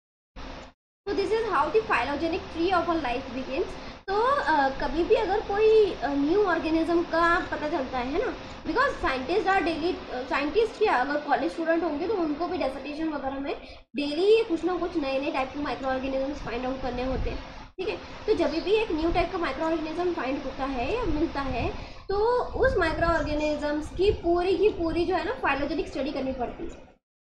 तो this is how the phylogenetic tree of a life begins. तो कभी भी अगर कोई न्यू ऑर्गेनिज्म का पता चलता है ना, because scientist are daily, scientist क्या अगर कॉलेज स्टूडेंट होंगे तो उनको भी डिसर्टेशन वगैरह में डेली कुछ ना कुछ नए नए टाइप के माइक्रो ऑर्गेनिजम्स फाइंड आउट करने होते हैं। ठीक है, तो जब भी एक न्यू टाइप का माइक्रो ऑर्गेनिज्म फाइंड होता है या मिलता है तो उस माइक्रो ऑर्गेनिजम्स की पूरी जो है ना फाइलोजेनिक स्टडी करनी पड़ती है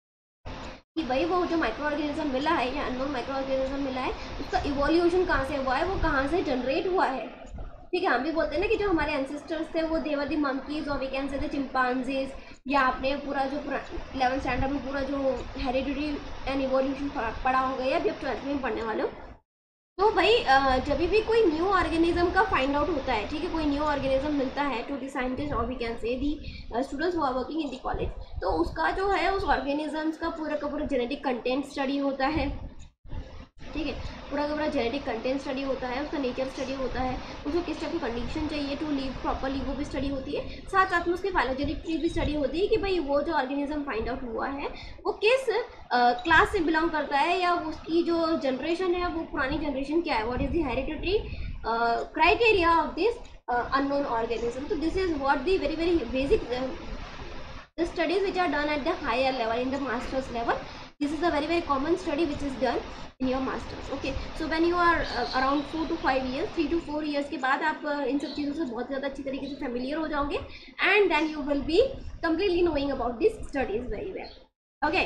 कि भाई वो जो माइक्रो ऑर्गेनिज्म मिला है या अननोन माइक्रो ऑर्गेनिज्म मिला है उसका इवोल्यूशन कहाँ से हुआ है, वो कहाँ से जनरेट हुआ है। ठीक है, हम भी बोलते हैं ना कि जो हमारे एंसेस्टर्स थे वो देवर द मंकीज और we can say the chimpanzees, या आपने पूरा जो 11th स्टैंडर्ड में पूरा जो हेरिडिटी एंड इवोल्यूशन पढ़ा होगा या अभी आप 12th में पढ़ने वाले हो। तो भाई जब भी कोई न्यू ऑर्गेनिज्म का फाइंड आउट होता है, ठीक है, कोई न्यू ऑर्गेनिज्म मिलता है टू द साइंटिस्ट और we can say the students who are working in the college, तो उसका जो है उस ऑर्गेनिजम्स का पूरा जेनेटिक कंटेंट स्टडी होता है। ठीक है, पूरा का पूरा जेनेटिक कंटेंट स्टडी होता है, उसका नेचर स्टडी होता है, उसको किस टाइप की कंडीशन चाहिए टू लिव प्रॉपरली वो भी स्टडी होती है। साथ साथ में उसकी फाइलोजेनिक ट्री भी स्टडी होती है कि भाई वो जो ऑर्गेनिज्म फाइंड आउट हुआ है वो किस क्लास से बिलोंग करता है या उसकी जो जनरेशन है वो पुरानी जनरेशन क्या है, what is the hereditary criteria of this unknown organism. तो this is what the very basic the studies which are done at the higher level in the master's level. This is a very common study which is done in your masters. Okay, so when you are around 4 to 5 years, 3 to 4 years के बाद आप इन सब चीज़ों से बहुत ज़्यादा अच्छी तरीके से familiar हो जाओगे and then you will be completely knowing about these studies very well. Okay,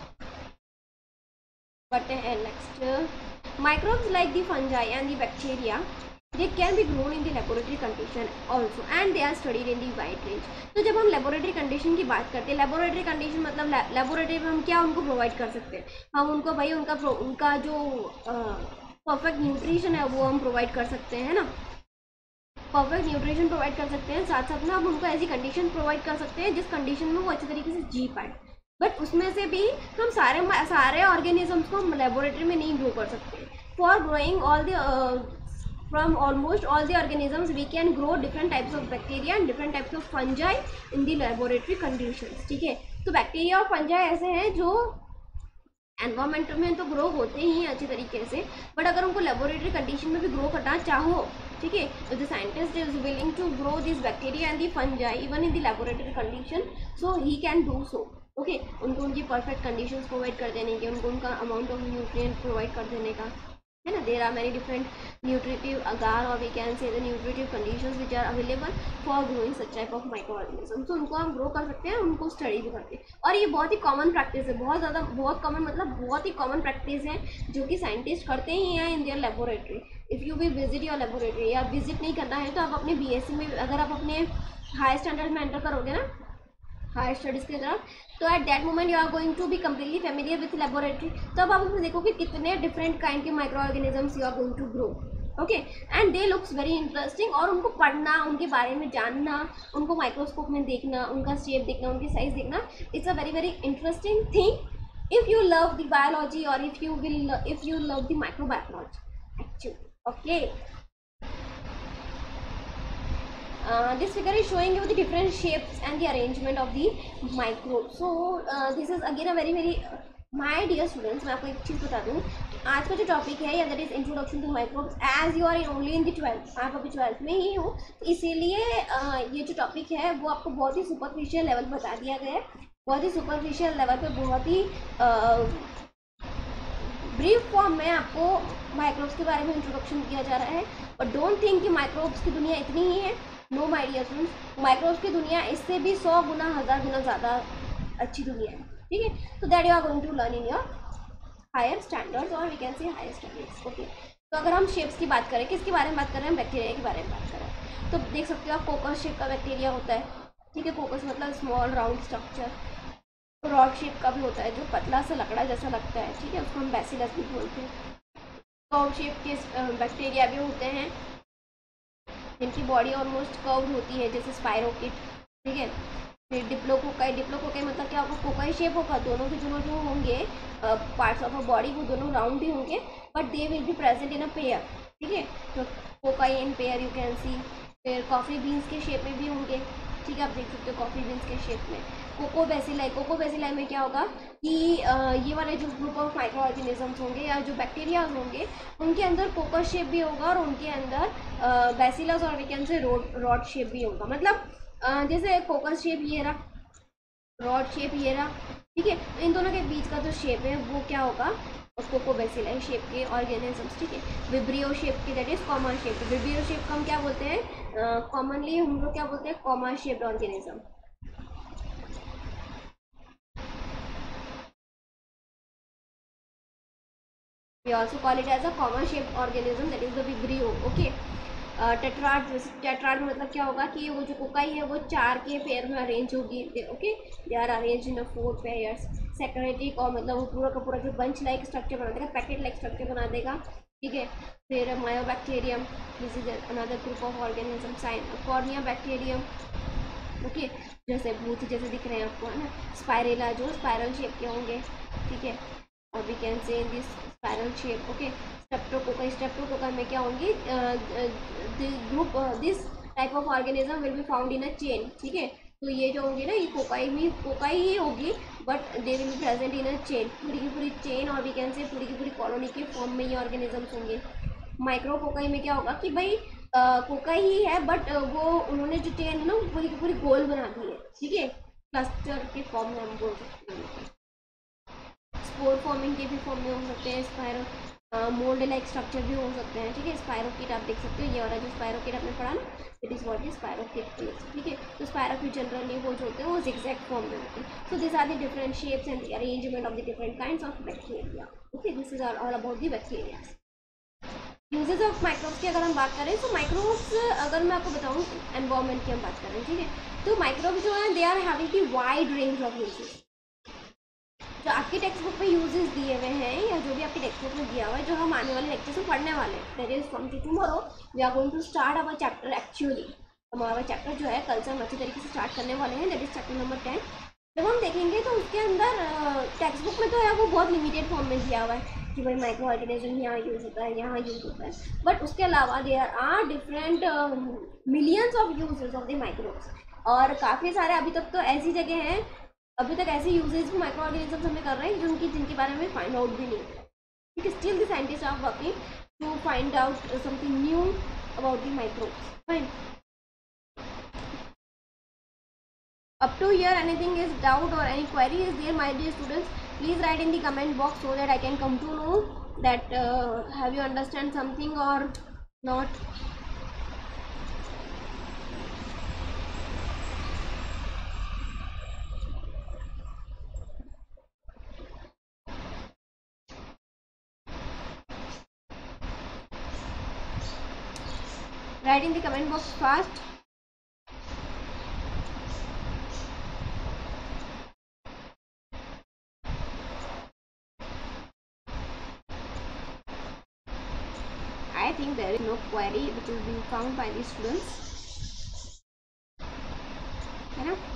but next microbes like the fungi and the bacteria, they can be grown in the laboratory condition also and they are studied in the wide range. तो जब हम laboratory condition की बात करते हैं, laboratory condition मतलब laboratory में हम क्या उनको provide कर सकते हैं, हम उनको भाई उनका जो perfect nutrition है वो हम provide कर सकते हैं ना, परफेक्ट न्यूट्रिशन प्रोवाइड कर सकते हैं। साथ साथ में हम उनको ऐसी कंडीशन प्रोवाइड कर सकते हैं जिस कंडीशन में वो अच्छी तरीके से जी पाए। बट उसमें से भी हम सारे ऑर्गेनिजम्स को हम लेबोरेटरी में नहीं ग्रो कर सकते। For growing all the from almost all the organisms we can grow different types of bacteria and different types of fungi in the laboratory conditions. ठीक है, तो बैक्टीरिया और फंजाई ऐसे हैं जो एनवायरमेंट में तो ग्रो होते ही हैं अच्छी तरीके से, बट अगर उनको लेबोरेटरी कंडीशन में भी ग्रो करना चाहो, ठीक है, तो the scientist is willing to grow this bacteria and the fungi even in the laboratory condition, so he can do so. Okay, उनको उनकी परफेक्ट कंडीशंस प्रोवाइड कर देने के, उनको उनका अमाउंट ऑफ न्यूट्रिएंट प्रोवाइड कर देने का, है ना। There are many different nutritive agar और we can say the nutritive conditions which are available for growing such type of micro organism. तो उनको हम ग्रो कर सकते हैं, उनको स्टडी भी करते हैं। और ये बहुत ही कॉमन प्रैक्टिस है, बहुत कॉमन मतलब बहुत ही कॉमन प्रैक्टिस है जो कि साइंटिस्ट करते ही हैं in their laboratory. If you will visit your laboratory, या विजिट नहीं करना है तो आप अपने BSc में अगर आप अपने हाई स्टैंडर्ड में एंटर करोगे ना, हायर स्टडीज़ की तरफ, तो at that moment you are going to be completely familiar with laboratory. तब आप उसमें देखोगे कितने डिफरेंट काइंड के micro organisms you are going to grow. Okay, and they looks very interesting, और उनको पढ़ना, उनके बारे में जानना, उनको माइक्रोस्कोप में देखना, उनका शेप देखना, उनकी साइज देखना, it's a very interesting thing if you love the biology और if you love the microbiology actually. Okay, this figure is showing you the different shapes and the arrangement of the microbes. So this is again a very my dear students, मैं आपको एक चीज़ बता दूँ, आज का जो topic है या that is introduction to microbes, as you are only in the 12th, आप अभी 12th में ही हो, तो इसीलिए ये जो टॉपिक है वो आपको बहुत ही सुपरफिशियल लेवल बता दिया गया है, बहुत ही सुपरफिशियल लेवल पे बहुत ही ब्रीफ फॉर्म में आपको माइक्रोब्स के बारे में इंट्रोडक्शन किया जा रहा है। और डोंट थिंक कि माइक्रोब्स की दुनिया इतनी ही है, no my dear students, microbes की दुनिया इससे भी 100 गुना 1000 गुना ज़्यादा अच्छी दुनिया है, ठीक है। तो that you are going to learn in your higher standards और we can say higher studies, okay. तो अगर हम शेप्स की बात करें, किसके बारे में बात कर रहे हैं, बैक्टीरिया के बारे में बात कर रहे हैं, तो देख सकते हो आप कोकस शेप का बैक्टीरिया होता है, ठीक है। कोकस मतलब small round structure, rod shape का भी होता है जो पतला सा लकड़ा जैसा लगता है, ठीक है, उसको हम बैसिलस भी बोलते हैं। कर्व शेप के बैक्टीरिया भी होते हैं जिनकी बॉडी ऑलमोस्ट कर्व होती है, जैसे स्पाइरोकिट, ठीक है। फिर डिप्लोकोकाई, डिप्लोकोकाई मतलब क्या होगा, कोकाई शेप होगा, दोनों के दोनों जो होंगे पार्ट्स ऑफ अ बॉडी वो दोनों राउंड ही होंगे, but they will be present in a pair, ठीक है। तो cocci in pair you can see. फिर कॉफ़ी बीन्स के शेप में भी होंगे, ठीक है, आप देख सकते हो कॉफ़ी बीन्स के शेप में। कोको बेसिलाई, कोको बेसिलाई में क्या होगा कि ये वाले जो ग्रुप ऑफ माइक्रो ऑर्गेनिजम्स होंगे या जो बैक्टीरिया होंगे उनके अंदर कोकस शेप भी होगा और उनके अंदर बैसिलस और we can say rod shape भी होगा। मतलब जैसे कोकस शेप ये रहा, रॉड शेप ये रहा, ठीक है। तो इन दोनों के बीच का जो शेप है वो क्या होगा, कोको बेसिलाई शेप के ऑर्गेनिजम्स, ठीक है। विब्रियो शेप के that is comma shape, vibrio shape को हम क्या बोलते हैं, कॉमनली हम लोग क्या बोलते हैं, comma shaped organism. We also call it as a comma shaped organism, that is the vibrio, okay. Tetrad, tetrad मतलब क्या होगा कि वो जो कोकाई है वो 4 के पेयर में अरेंज होगी, okay, they are arrange in 4 pairs. सेक्रेटिक और मतलब वो पूरा का पूरा जो बंच लाइक स्ट्रक्चर बना देगा, पैकेट लाइक स्ट्रक्चर बना देगा, ठीक है। फिर mycobacterium, this is another group of organism. Corynebacterium, okay, जैसे भूत जैसे दिख रहे हैं आपको, है ना। स्पाइरेला जो स्पाइरल शेप के होंगे, ठीक है, और we can say in this spiral shape, okay. Streptococci, streptococci में क्या होंगी, group this type of organism will be found in a chain, ठीक है। तो ये जो होंगी ना ये कोकाई ही होगी, but they will be present in a chain, पूरी की पूरी चेन, और वी कैन से पूरी की पूरी कॉलोनी के फॉर्म में ये ऑर्गेनिजम्स होंगे। माइक्रो कोकाई में क्या होगा कि भाई कोकाई ही है, बट वो उन्होंने जो चेन है ना पूरी की पूरी गोल बना दी है, ठीक है, क्लस्टर के फॉर्म में हम बोल सकते हैं। स्पोर फॉर्मिंग के भी फॉर्म में हो सकते हैं, स्पायरो मोल्ड लाइक स्ट्रक्चर भी हो सकते हैं, ठीक है। स्पायरोकिट आप देख सकते हो, ये वाला जो स्पायरोकिट आपने पढ़ा ना, it is what is spirochete, ठीक है। तो स्पायरोकिट जनरली वो जो होते हैं वो जिगजैग फॉर्म में होते हैं। So this are the different shapes and the arrangement of the different kinds of bacteria, okay, this is all about the bacteria. Uses of microbes की अगर हम बात करें तो माइक्रोब्स, अगर मैं आपको बताऊँ एनवायरमेंट की हम बात करें, ठीक है, तो माइक्रोब्स जो है they are having the wide range of uses. जो आपकी टेक्स्ट बुक में यूजेस दिए हुए हैं या जो भी आपकी टेक्स्ट बुक में दिया हुआ है, जो हम आने वाले लेक्चर्स में पढ़ने वाले हैं, that is from tomorrow we are going to start our chapter. Actually हमारा चैप्टर जो है कल से हम अच्छी तरीके से स्टार्ट करने वाले हैं, दैट इज चैप्टर नंबर 10। जब हम देखेंगे तो उसके अंदर टेक्स्ट बुक में तो है वो बहुत लिमिटेड फॉर्म में दिया हुआ है कि भाई माइक्रो ऑर्गेनिज्म यहाँ यूज़ होता है, यहाँ यूज़ होता है, बट उसके अलावा there are different millions of uses of the microbes. और काफ़ी सारे अभी तक तो ऐसी जगह हैं, अभी तक ऐसे यूजेज भी माइक्रो ऑर्गेनिजम्स हमें कर रहे हैं जिनके बारे में फाइंड आउट भी नहीं है, ठीक है। Still the scientist are working to find out something new about the microbes, fine. Up to here anything is doubt or any query is there, my dear students, please write in the comment box so that I can come to know that have you understand something or not. Write in the comment box fast. I think there is no query which is being found by the students, है ना।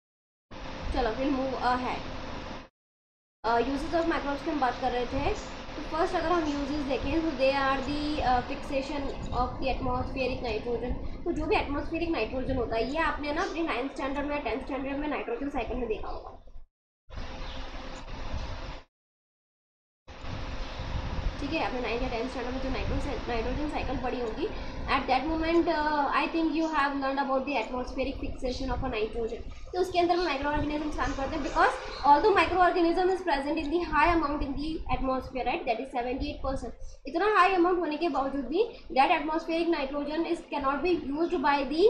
चलो फिर move ahead. Uses of microbes की हम बात कर रहे थे, तो फर्स्ट अगर हम यूजेस देखें तो they are the fixation of the atmospheric nitrogen. तो जो भी एटमॉस्फेरिक नाइट्रोजन होता है, ये आपने ना अपने 9th स्टैंडर्ड में 10th स्टैंडर्ड में नाइट्रोजन साइकिल में देखा होगा, ठीक है। आपने 9th या 10th स्टैंडर्ड में जो नाइट्रोजन साइकिल पढ़ी होगी, at that moment I think you have learn about the atmospheric fixation of a nitrogen. तो उसके अंदर माइक्रो ऑर्गेनिजम्स काम करते हैं, because all those micro organism is present in the high amount in the atmosphere, right, that is 78%। इतना high amount होने के बावजूद भी that atmospheric nitrogen is can not be used by the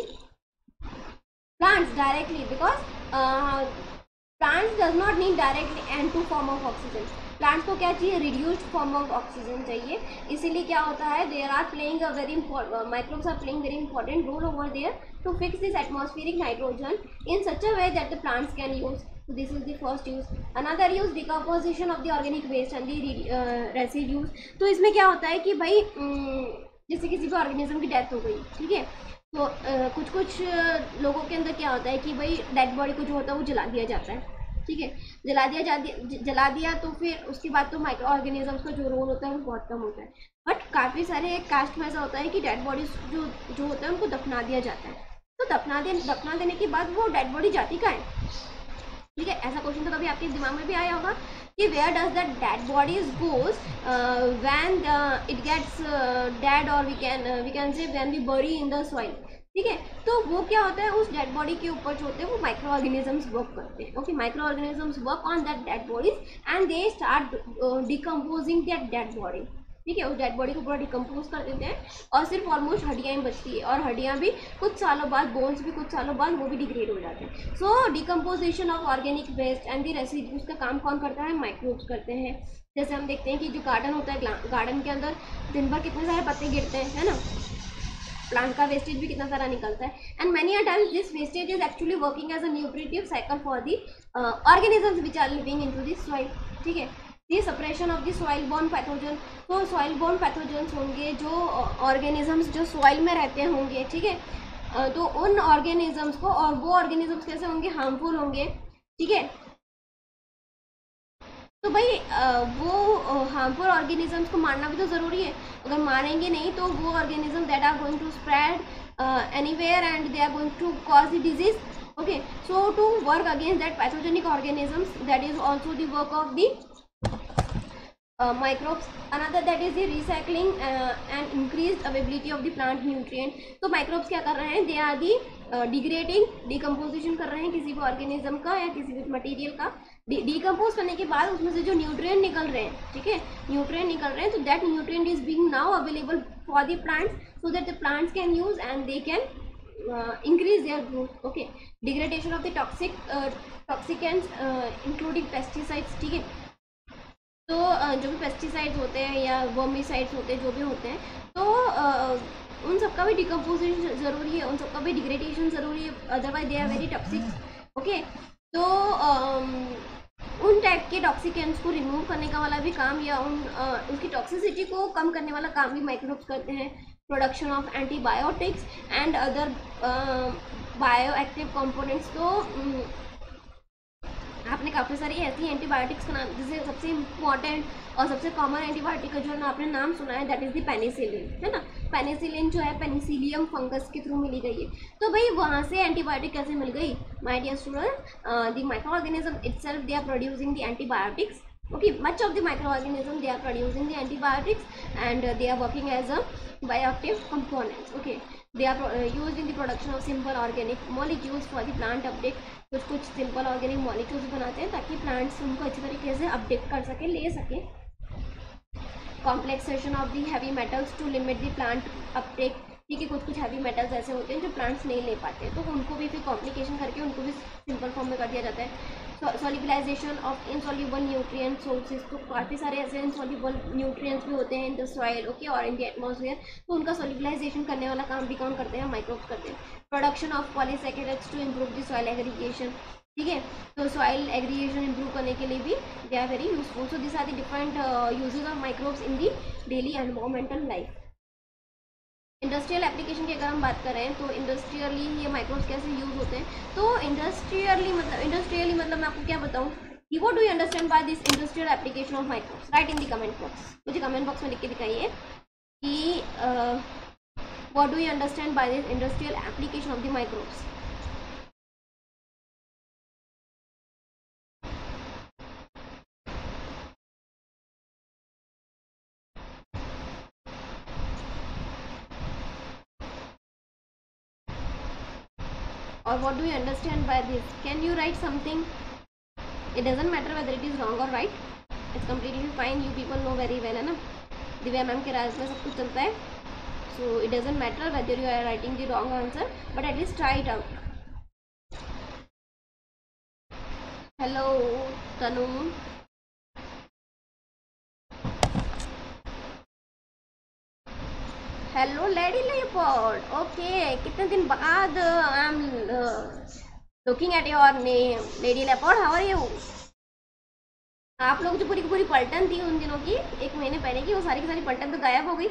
plants directly, because plants does not need directly N2 form of oxygen. Plants को क्या चाहिए, reduced form of oxygen चाहिए। इसीलिए क्या होता है, there are playing a very microbes are playing very important role over there to fix this atmospheric nitrogen in such a way that the plants can use. So this is the first use. Another use, decomposition of the organic waste and the residues. तो इसमें क्या होता है कि भाई जैसे किसी भी ऑर्गेनिज्म की डेथ हो गई, ठीक है, तो कुछ कुछ लोगों के अंदर क्या होता है कि भाई डेड बॉडी को जो होता है वो जला दिया जाता है, ठीक है। जला दिया तो फिर उसके बाद तो माइक्रो ऑर्गेनिजम्स का जो रोल होता है वो बहुत कम होता है। बट काफ़ी सारे एक कास्ट में ऐसा होता है कि डेड बॉडीज जो होता है उनको दफना दिया जाता है। तो दफना देने के बाद वो डेड बॉडी जाती कहाँ है, ठीक है। ऐसा क्वेश्चन तो कभी आपके दिमाग में भी आया होगा कि where does that dead bodies goes when it gets dead, और we can say when we bury in the soil, ठीक है। तो वो क्या होता है, उस डेड बॉडी के ऊपर जो होते हैं वो माइक्रो ऑर्गेनिजम्स वर्क करते हैं, okay. Micro organisms work on that dead bodies and they start decomposing that dead body, ठीक है। उस डेड बॉडी को पूरा डिकम्पोज कर देते हैं और सिर्फ ऑलमोस्ट हड्डियाँ ही बचती है, और हड्डियाँ भी कुछ सालों बाद, बोन्स भी कुछ सालों बाद वो भी डिग्रेड हो जाते हैं। So decomposition of organic waste and the residues का काम कौन करता है, माइक्रोब्स करते हैं। जैसे हम देखते हैं कि जो गार्डन होता है, गार्डन के अंदर दिन भर कितने सारे पत्ते गिरते हैं, है ना, प्लांट का वेस्टेज भी कितना सारा निकलता है। And many a times this wastage is actually working as a nutritive cycle for the organisms which are living into the soil, ठीक है। The suppression of the soil borne pathogen, तो soil borne pathogens होंगे जो organisms जो soil में रहते होंगे, ठीक है। तो उन ऑर्गेनिजम्स को, और वो ऑर्गेनिजम्स कैसे होंगे, हार्मफुल होंगे, ठीक है। तो भाई वो हार्मफुल ऑर्गेनिजम्स को मारना भी तो ज़रूरी है। अगर मारेंगे नहीं तो वो organism that are going to spread anywhere and they are going to cause the disease, okay. So to work against that pathogenic organisms, that is also the work of the microbes. Another that is the recycling and increased availability of the plant nutrient. तो microbes क्या कर रहे हैं, they are the degrading, decomposition कर रहे हैं किसी भी organism का या किसी भी material का। डिकम्पोज करने के बाद उसमें से जो न्यूट्रिएंट निकल रहे हैं, ठीक है, न्यूट्रिएंट निकल रहे हैं, तो that nutrient is being now available for the plants so that the plants can use and they can increase their growth, okay. Degradation of the toxicants including pesticides, ठीक है। तो जो भी पेस्टिसाइड्स होते हैं या वर्मिसाइड्स होते हैं, जो भी होते हैं, तो उन सबका भी डिकम्पोजिशन ज़रूरी है, उन सबका भी डिग्रेडेशन ज़रूरी है, otherwise they are very toxic, okay. तो उन टाइप के टॉक्सिकेंट्स को रिमूव करने का वाला भी काम, या उसकी टॉक्सिसिटी को कम करने वाला काम भी माइक्रोब्स करते हैं। Production of antibiotics and other bioactive components. तो आपने काफ़ी सारी ऐसी एंटीबायोटिक्स का नाम, जैसे सबसे इम्पॉर्टेंट और सबसे कॉमन एंटीबायोटिक का जो आपने नाम सुना है, दैट इज़ द पेनिसिलिन, है ना। पेनिसिलिन जो है पेनिसिलियम फंगस के थ्रू मिली गई है। तो भाई वहाँ से एंटीबायोटिक कैसे मिल गई, my dear student, the micro organism itself they are producing the antibiotics, okay. Much of the microorganisms they are producing the antibiotics and they are working as a bioactive components, okay. They are used in the production of simple organic molecules for the plant uptake. कुछ simple organic molecules बनाते हैं ताकि plants उनको अच्छी तरीके से update कर सके, ले सके। Complexation of the heavy metals to limit the plant uptake, ठीक है। कुछ हैवी मेटल्स ऐसे होते हैं जो प्लांट्स नहीं ले पाते, तो उनको भी फिर कॉम्प्लिकेशन करके उनको भी सिंपल फॉर्म में कर दिया जाता है। Solubilization of insoluble nutrient sources, तो काफ़ी सारे ऐसे इनसॉल्युबल न्यूट्रिएंट्स भी होते हैं इन द सॉइल, ओके, और इन द एटमॉस्फेयर, तो उनका सॉल्युबलाइजेशन करने वाला काम भी कौन करते हैं, माइक्रोब्स करते हैं। Production of polysaccharides to improve the soil aggregation, ठीक है। तो सॉइल एग्रीगेशन इम्प्रूव करने के लिए भी they are very useful. So this are the different usages of microbes in the daily environmental life. Industrial application की अगर हम बात करें तो इंडस्ट्रियली ये माइक्रोब्स कैसे यूज़ होते हैं, तो इंडस्ट्रियली मतलब मैं आपको क्या बताऊँ, कि what do you understand by this industrial application of microbes? Write in the comment box. मुझे comment box में लिख के दिखाइए कि what do you understand by this industrial application of the microbes? Or what do you understand by this? Can you write something? It doesn't matter whether it is wrong or right. It's completely fine. You people know very well, है ना? Divya ma'am के राज में सब कुछ चलता है. So it doesn't matter whether you are writing the wrong answer, but at least try it out. Hello, Tanu. Hello lady leopard. Okay, कितने दिन बाद I am looking at your name. Lady leopard, how are you? आप लोग जो पूरी की पूरी पलटन थी उन दिनों की, 1 महीने पहले की, वो सारी की सारी पलटन तो गायब हो गई.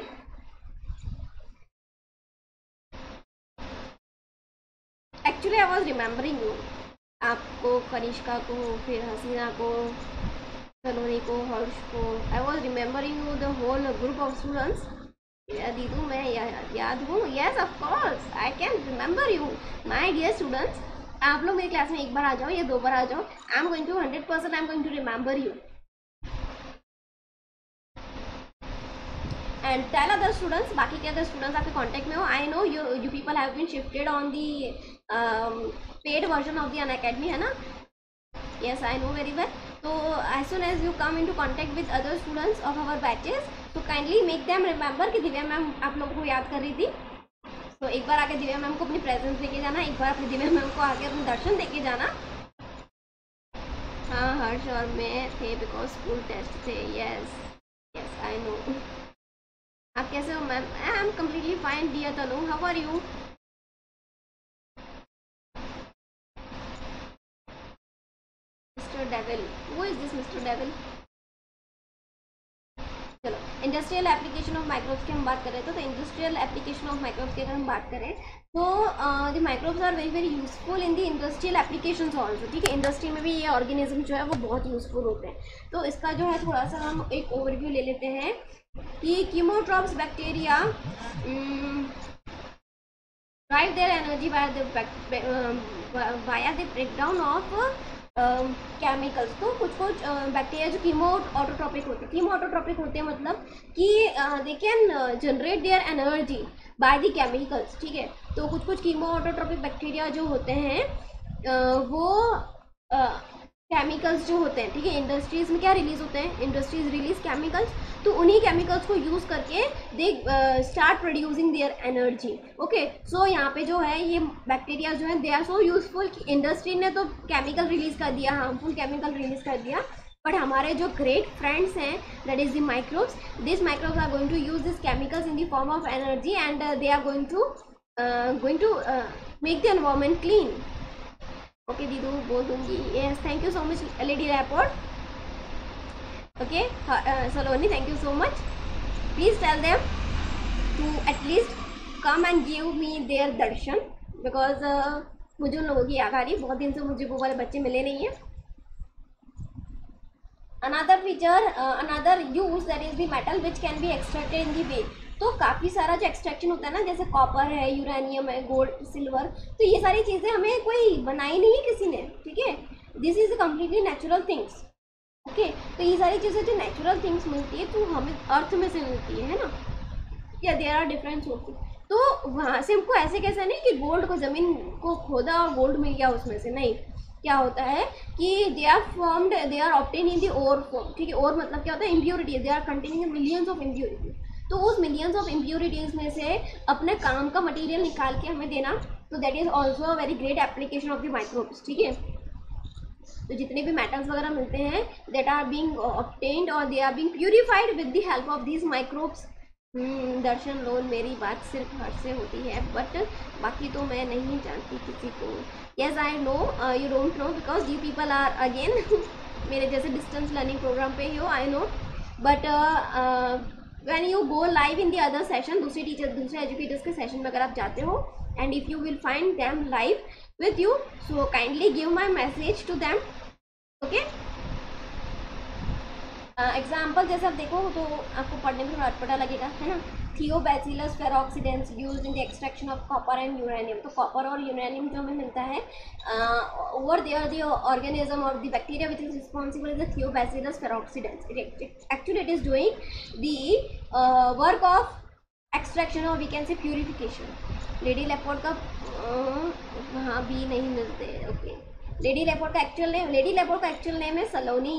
Actually I was remembering you. आपको, कनिष्का को, फिर हसीना को, सलोनी को, हर्ष को. I was remembering you, the whole group of students. दीदू मैं याद हूँ. Yes of course I can remember you my dear students. आप लोग मेरी क्लास में एक बार आ जाओ या 2 बार आ जाओ. I am going to 100% I am going to remember you. And tell other students, बाकी के अदर स्टूडेंट्स आपके कांटेक्ट में हो. I know you people have been shifted on the paid version of the Unacademy, है ना? Yes, I know very well. So as soon as you come into contact with other students of our batches, so kindly make them remember कि Divya ma'am आप लोगों को याद कर रही थी. तो एक बार आके दिव्या मैम को अपनी प्रेजेंस देके जाना, एक बार अपनी दिव्या मैम को आके अपने दर्शन देके जाना. हाँ, हर्ष और मैं थे बिकॉज स्कूल टेस्ट थे. Yes yes I know. आप कैसे हो ma'am? I am completely fine dear Tanu. How are you? Devil. Who is this Mr. Devil? चलो, इंडस्ट्रियल एप्लीकेशन ऑफ माइक्रोब्स की हम बात कर रहे थे. तो इंडस्ट्रियल एप्लीकेशन ऑफ माइक्रोब्स की अगर हम बात करें तो the microbes are very very useful in the industrial applications also. ठीक है, इंडस्ट्री में भी ये ऑर्गेनिज्म जो है वो बहुत यूजफुल होते हैं. तो इसका जो है थोड़ा सा हम एक ओवरव्यू ले लेते हैं कि chemotrophs bacteria drive their energy via the breakdown of chemicals. तो कुछ बैक्टीरिया जो कीमो ऑटोट्रॉपिक होते हैं मतलब कि they can generate their energy by the chemicals. ठीक है, तो कुछ कीमो ऑटोट्रॉपिक बैक्टीरिया जो होते हैं वो केमिकल्स जो होते हैं, ठीक है, इंडस्ट्रीज में क्या रिलीज होते हैं? Industries release chemicals. तो उन्हीं केमिकल्स को यूज़ करके they start producing their energy. Okay, so यहाँ पे जो है ये बैक्टीरिया जो है दे आर सो यूजफुल कि इंडस्ट्री ने तो केमिकल रिलीज कर दिया, हार्मफुल केमिकल रिलीज कर दिया, बट हमारे जो ग्रेट फ्रेंड्स हैं that is the microbes, this microbes are going to use this chemicals in the form of energy and they are going to make the environment clean. Okay दीदू बोल दूंगी. Yes, thank you so much lady leopard. Okay Saloni, thank you so much. Please tell them to atleast come and give me their darshan because मुझे उन लोगों की याद आ रही है. बहुत दिन से मुझे वो वाले बच्चे मिले नहीं हैं. Another feature, another use that is the metal which can be extracted in the way. तो काफ़ी सारा जो एक्सट्रैक्शन होता है ना, जैसे कॉपर है, यूरेनियम है, गोल्ड, सिल्वर, तो ये सारी चीज़ें हमें कोई बनाई नहीं है किसी ने. ठीक है, this is completely natural things. Okay, तो ये सारी चीज़ें जो नेचुरल थिंग्स मिलती है तो हमें अर्थ में से मिलती है ना, या देयर आर डिफरेंट सोर्सेज. तो वहाँ से हमको ऐसे कैसे नहीं कि गोल्ड को, ज़मीन को खोदा और गोल्ड मिल गया उसमें से, नहीं. क्या होता है कि they are formed, they are obtain in the ore form. ठीक है, और मतलब क्या होता है? Impurity. They are containing millions of impurity. तो उस मिलियंस ऑफ इम्प्योरिटीज़ में से अपने काम का मटेरियल निकाल के हमें देना, तो that is also a very great application of the microbes. ठीक है, तो जितने भी मेटल्स वगैरह मिलते हैं दैट आर बीइंग ऑब्टेन्ड और they are being purified with the help of this microbes. Darshan Lone, मेरी बात सिर्फ हर्ष से होती है बट बाकी तो मैं नहीं जानती किसी को. Yes I know you don't know because you people are again मेरे जैसे डिस्टेंस लर्निंग प्रोग्राम पे ही हो. I know, but when you go live in the other session, दूसरे एजुकेटर्स के सेशन में अगर आप जाते हो and if you will find them live with you, so kindly give my message to them. Okay, example जैसे आप देखो तो आपको पढ़ने में थोड़ा अटपटा लगेगा, है ना। Thiobacillus ferrooxidans used in the extraction of copper and uranium. तो कॉपर और यूरेनियम जो हमें मिलता है ओवर देयर द ऑर्गेनिज्म और the bacteria which is responsible is the thiobacillus ferrooxidans. Actually it is doing the work of extraction और we can say purification. Lady leopard का वहाँ भी नहीं मिलते। ओके, लेडी लेपर्ड का एक्चुअल नेम है Saloni.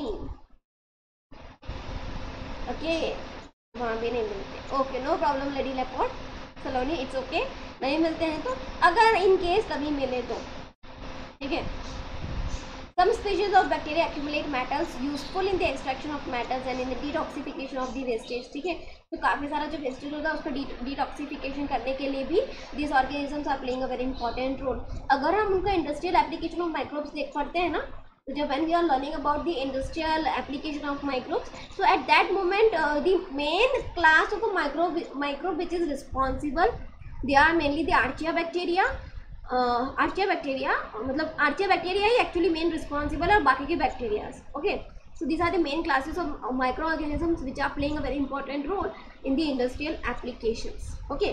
Okay, वहाँ भी नहीं मिलते। Okay, no problem, lady leopard Saloni, it's okay. नहीं मिलते हैं तो अगर इन केस कभी मिले तो ठीक है। Some species of bacteria accumulate metals useful in the extraction of metals and in the detoxification of the wastage। ठीक है, तो काफ़ी सारा जो वेस्टेज होता है उसका डिटॉक्सिफिकेशन करने के लिए भी these organisms are playing a very important role। अगर हम उनका इंडस्ट्रियल एप्लीकेशन ऑफ माइक्रोब्स देख पढ़ते हैं ना, तो जब when we are learning about the industrial application of microbes, so at that moment the main class of a microbe which is responsible, they are mainly the archaea bacteria, मतलब archaea bacteria ही actually main responsible है, और बाकी के bacterias. Okay, so these are the main classes of micro organisms which are playing a very important role in the industrial applications. Okay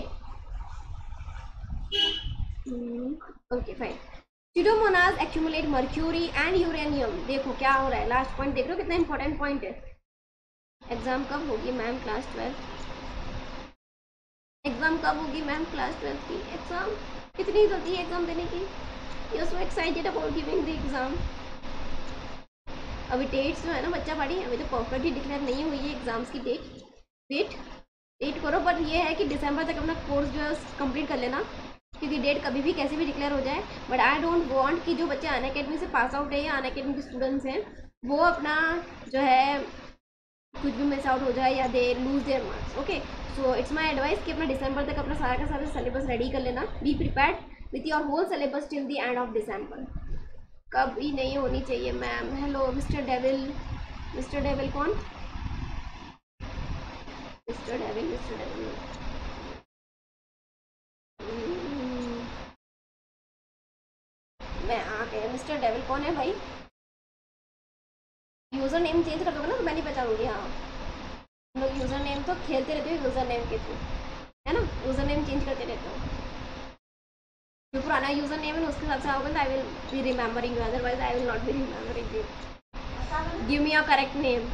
okay fine. Pseudomonas accumulate mercury and uranium. देखो क्या हो रहा है, last point देख रहे हो कितना important point है। एग्जाम कब होगी मैम क्लास 12? एग्जाम कब होगी मैम क्लास 12 की? एग्जाम कितनी जल्दी है एग्जाम देने की? You are so excited about giving the exam. अभी डेट्स जो है ना बच्चा पढ़ी, अभी तो परफेक्टली डिक्लेयर नहीं हुई है एग्जाम्स की डेट। वेट करो, बट ये है कि दिसंबर तक अपना कोर्स जो है कंप्लीट कर लेना, क्योंकि डेट कभी भी कैसे भी डिक्लेयर हो जाए। बट आई डोंट वांट कि जो बच्चे अनअकैडमी से पास आउट है या अनअकैडमी के स्टूडेंट्स हैं वो अपना जो है कुछ भी मिस आउट हो जाए या they lose their marks. Okay, so it's my advice कि अपना दिसंबर तक अपना सारा का सारा सिलेबस रेडी कर लेना। Be prepared with your whole syllabus till the end of December. कभी नहीं होनी चाहिए ma'am. Hello mister devil. Mister devil कौन? मिस्टर डेविल मैं आ गया। मिस्टर डेविल कौन है भाई? यूज़र नेम चेंज कर दोगे ना तो मैं नहीं पहचानूंगी। हाँ, हम लोग यूज़र नेम तो खेलते रहते हो यूज़र नेम के थ्रू, है ना, यूज़र नेम चेंज करते रहते हो। जो पुराना यूज़र नेम है उसके हिसाब से आओगे तो I will be remembering you, otherwise I will not be remembering you. Give me your correct name.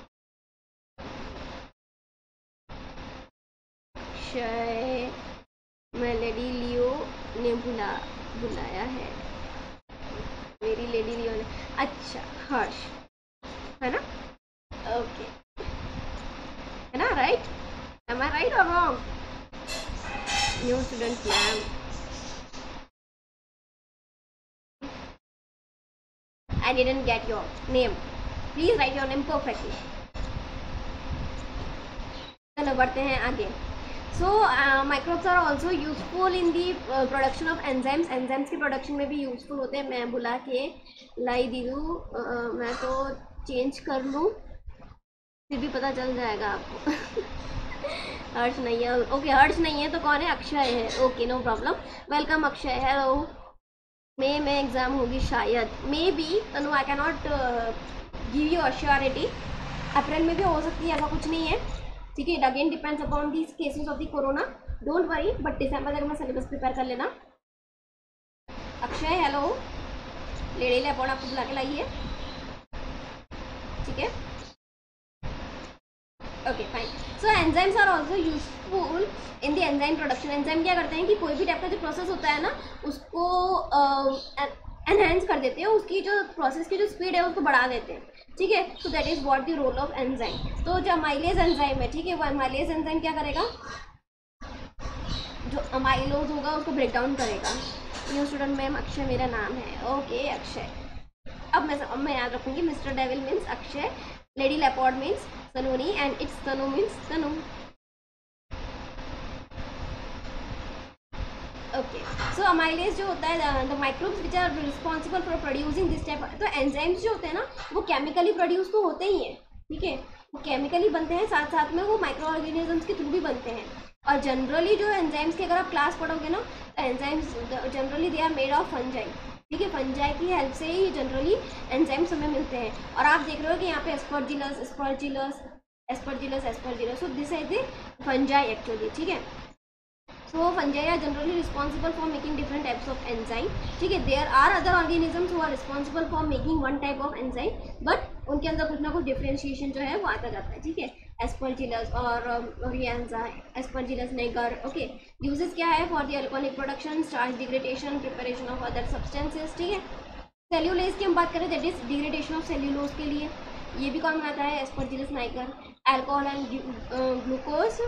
शय, मैं लेडी लियो ने बुलाया है। मेरी लेडी लियो ने, अच्छा हर्ष है ना? ओके, है ना? राइट, एम आई राइट और wrong? New student ma'am, I didn't get your name. Please write your name perfectly. चलो बढ़ते हैं आगे। So microbes are also useful in the production of enzymes। enzymes के प्रोडक्शन में भी यूजफुल होते हैं। मैं बुला के लाई दीदू, मैं तो चेंज कर लूँ फिर भी पता चल जाएगा आपको। हर्ष नहीं है। ओके, हर्ष नहीं है तो कौन है? अक्षय है। Okay, no problem, welcome Akshay. Hello. मई में एग्ज़ाम होगी शायद, may be Tanu, I can not give you assurity. April में भी हो सकती है, ऐसा कुछ नहीं है, ठीक है। It again depends upon the cases of the corona, don't worry. But दिसंबर तक अपना सिलेबस प्रिपेयर कर लेना। अक्षय हेलो, लेडी लेपर्ड आपको बुला के लाई है, ठीक है। Okay fine. So enzymes are also useful in the enzyme production. Enzyme क्या करते हैं कि कोई भी टाइप का जो प्रोसेस होता है ना उसको एनहेंस कर देते हैं, उसकी जो प्रोसेस की जो स्पीड है उसको बढ़ा देते हैं, ठीक है। So that is what the role of enzyme. तो जो अमाइलेज एंजाइम है, ठीक है, वो अमाइलेज एंजाइम क्या करेगा? जो अमाइलोज होगा उसको ब्रेक डाउन करेगा। न्यू स्टूडेंट मैम, अक्षय मेरा नाम है। ओके अक्षय, अब मैं याद रखूंगी। Mister devil means Akshay, lady leopard means Saloni and it's Tanu means Tanu. Okay, so amylase जो होता है, the microbes which are responsible for producing this type. तो एंजाइम्स जो होते हैं ना वो केमिकली प्रोड्यूस तो होते ही हैं, ठीक है, वो केमिकली बनते हैं, साथ साथ में वो माइक्रो ऑर्गेनिजम्स के थ्रू भी बनते हैं। और जनरली जो एंजाइम्स की अगर आप क्लास पढ़ोगे ना तो enzymes generally they are made of fungi, ठीक है, फंजाई की हेल्प से ही जनरली एंजाइम्स हमें मिलते हैं। और आप देख रहे हो कि यहाँ पे Aspergillus Aspergillus Aspergillus Aspergillus, so this is the fungi actually. ठीक है, so fungi are generally responsible for making different types of enzyme. ठीक है, there are other organisms who are responsible for making one type of enzyme, but उनके अंदर कुछ ना कुछ differentiation जो है वो आता जाता है। ठीक है, एस्परजिलस और oryzae, Aspergillus niger. Okay, uses क्या है? For the alcoholic production, starch degradation, preparation of other substances. ठीक है, सेल्यूलोज की हम बात करें, that is degradation of cellulose के लिए ये भी काम आता है Aspergillus niger. Alcohol and glucose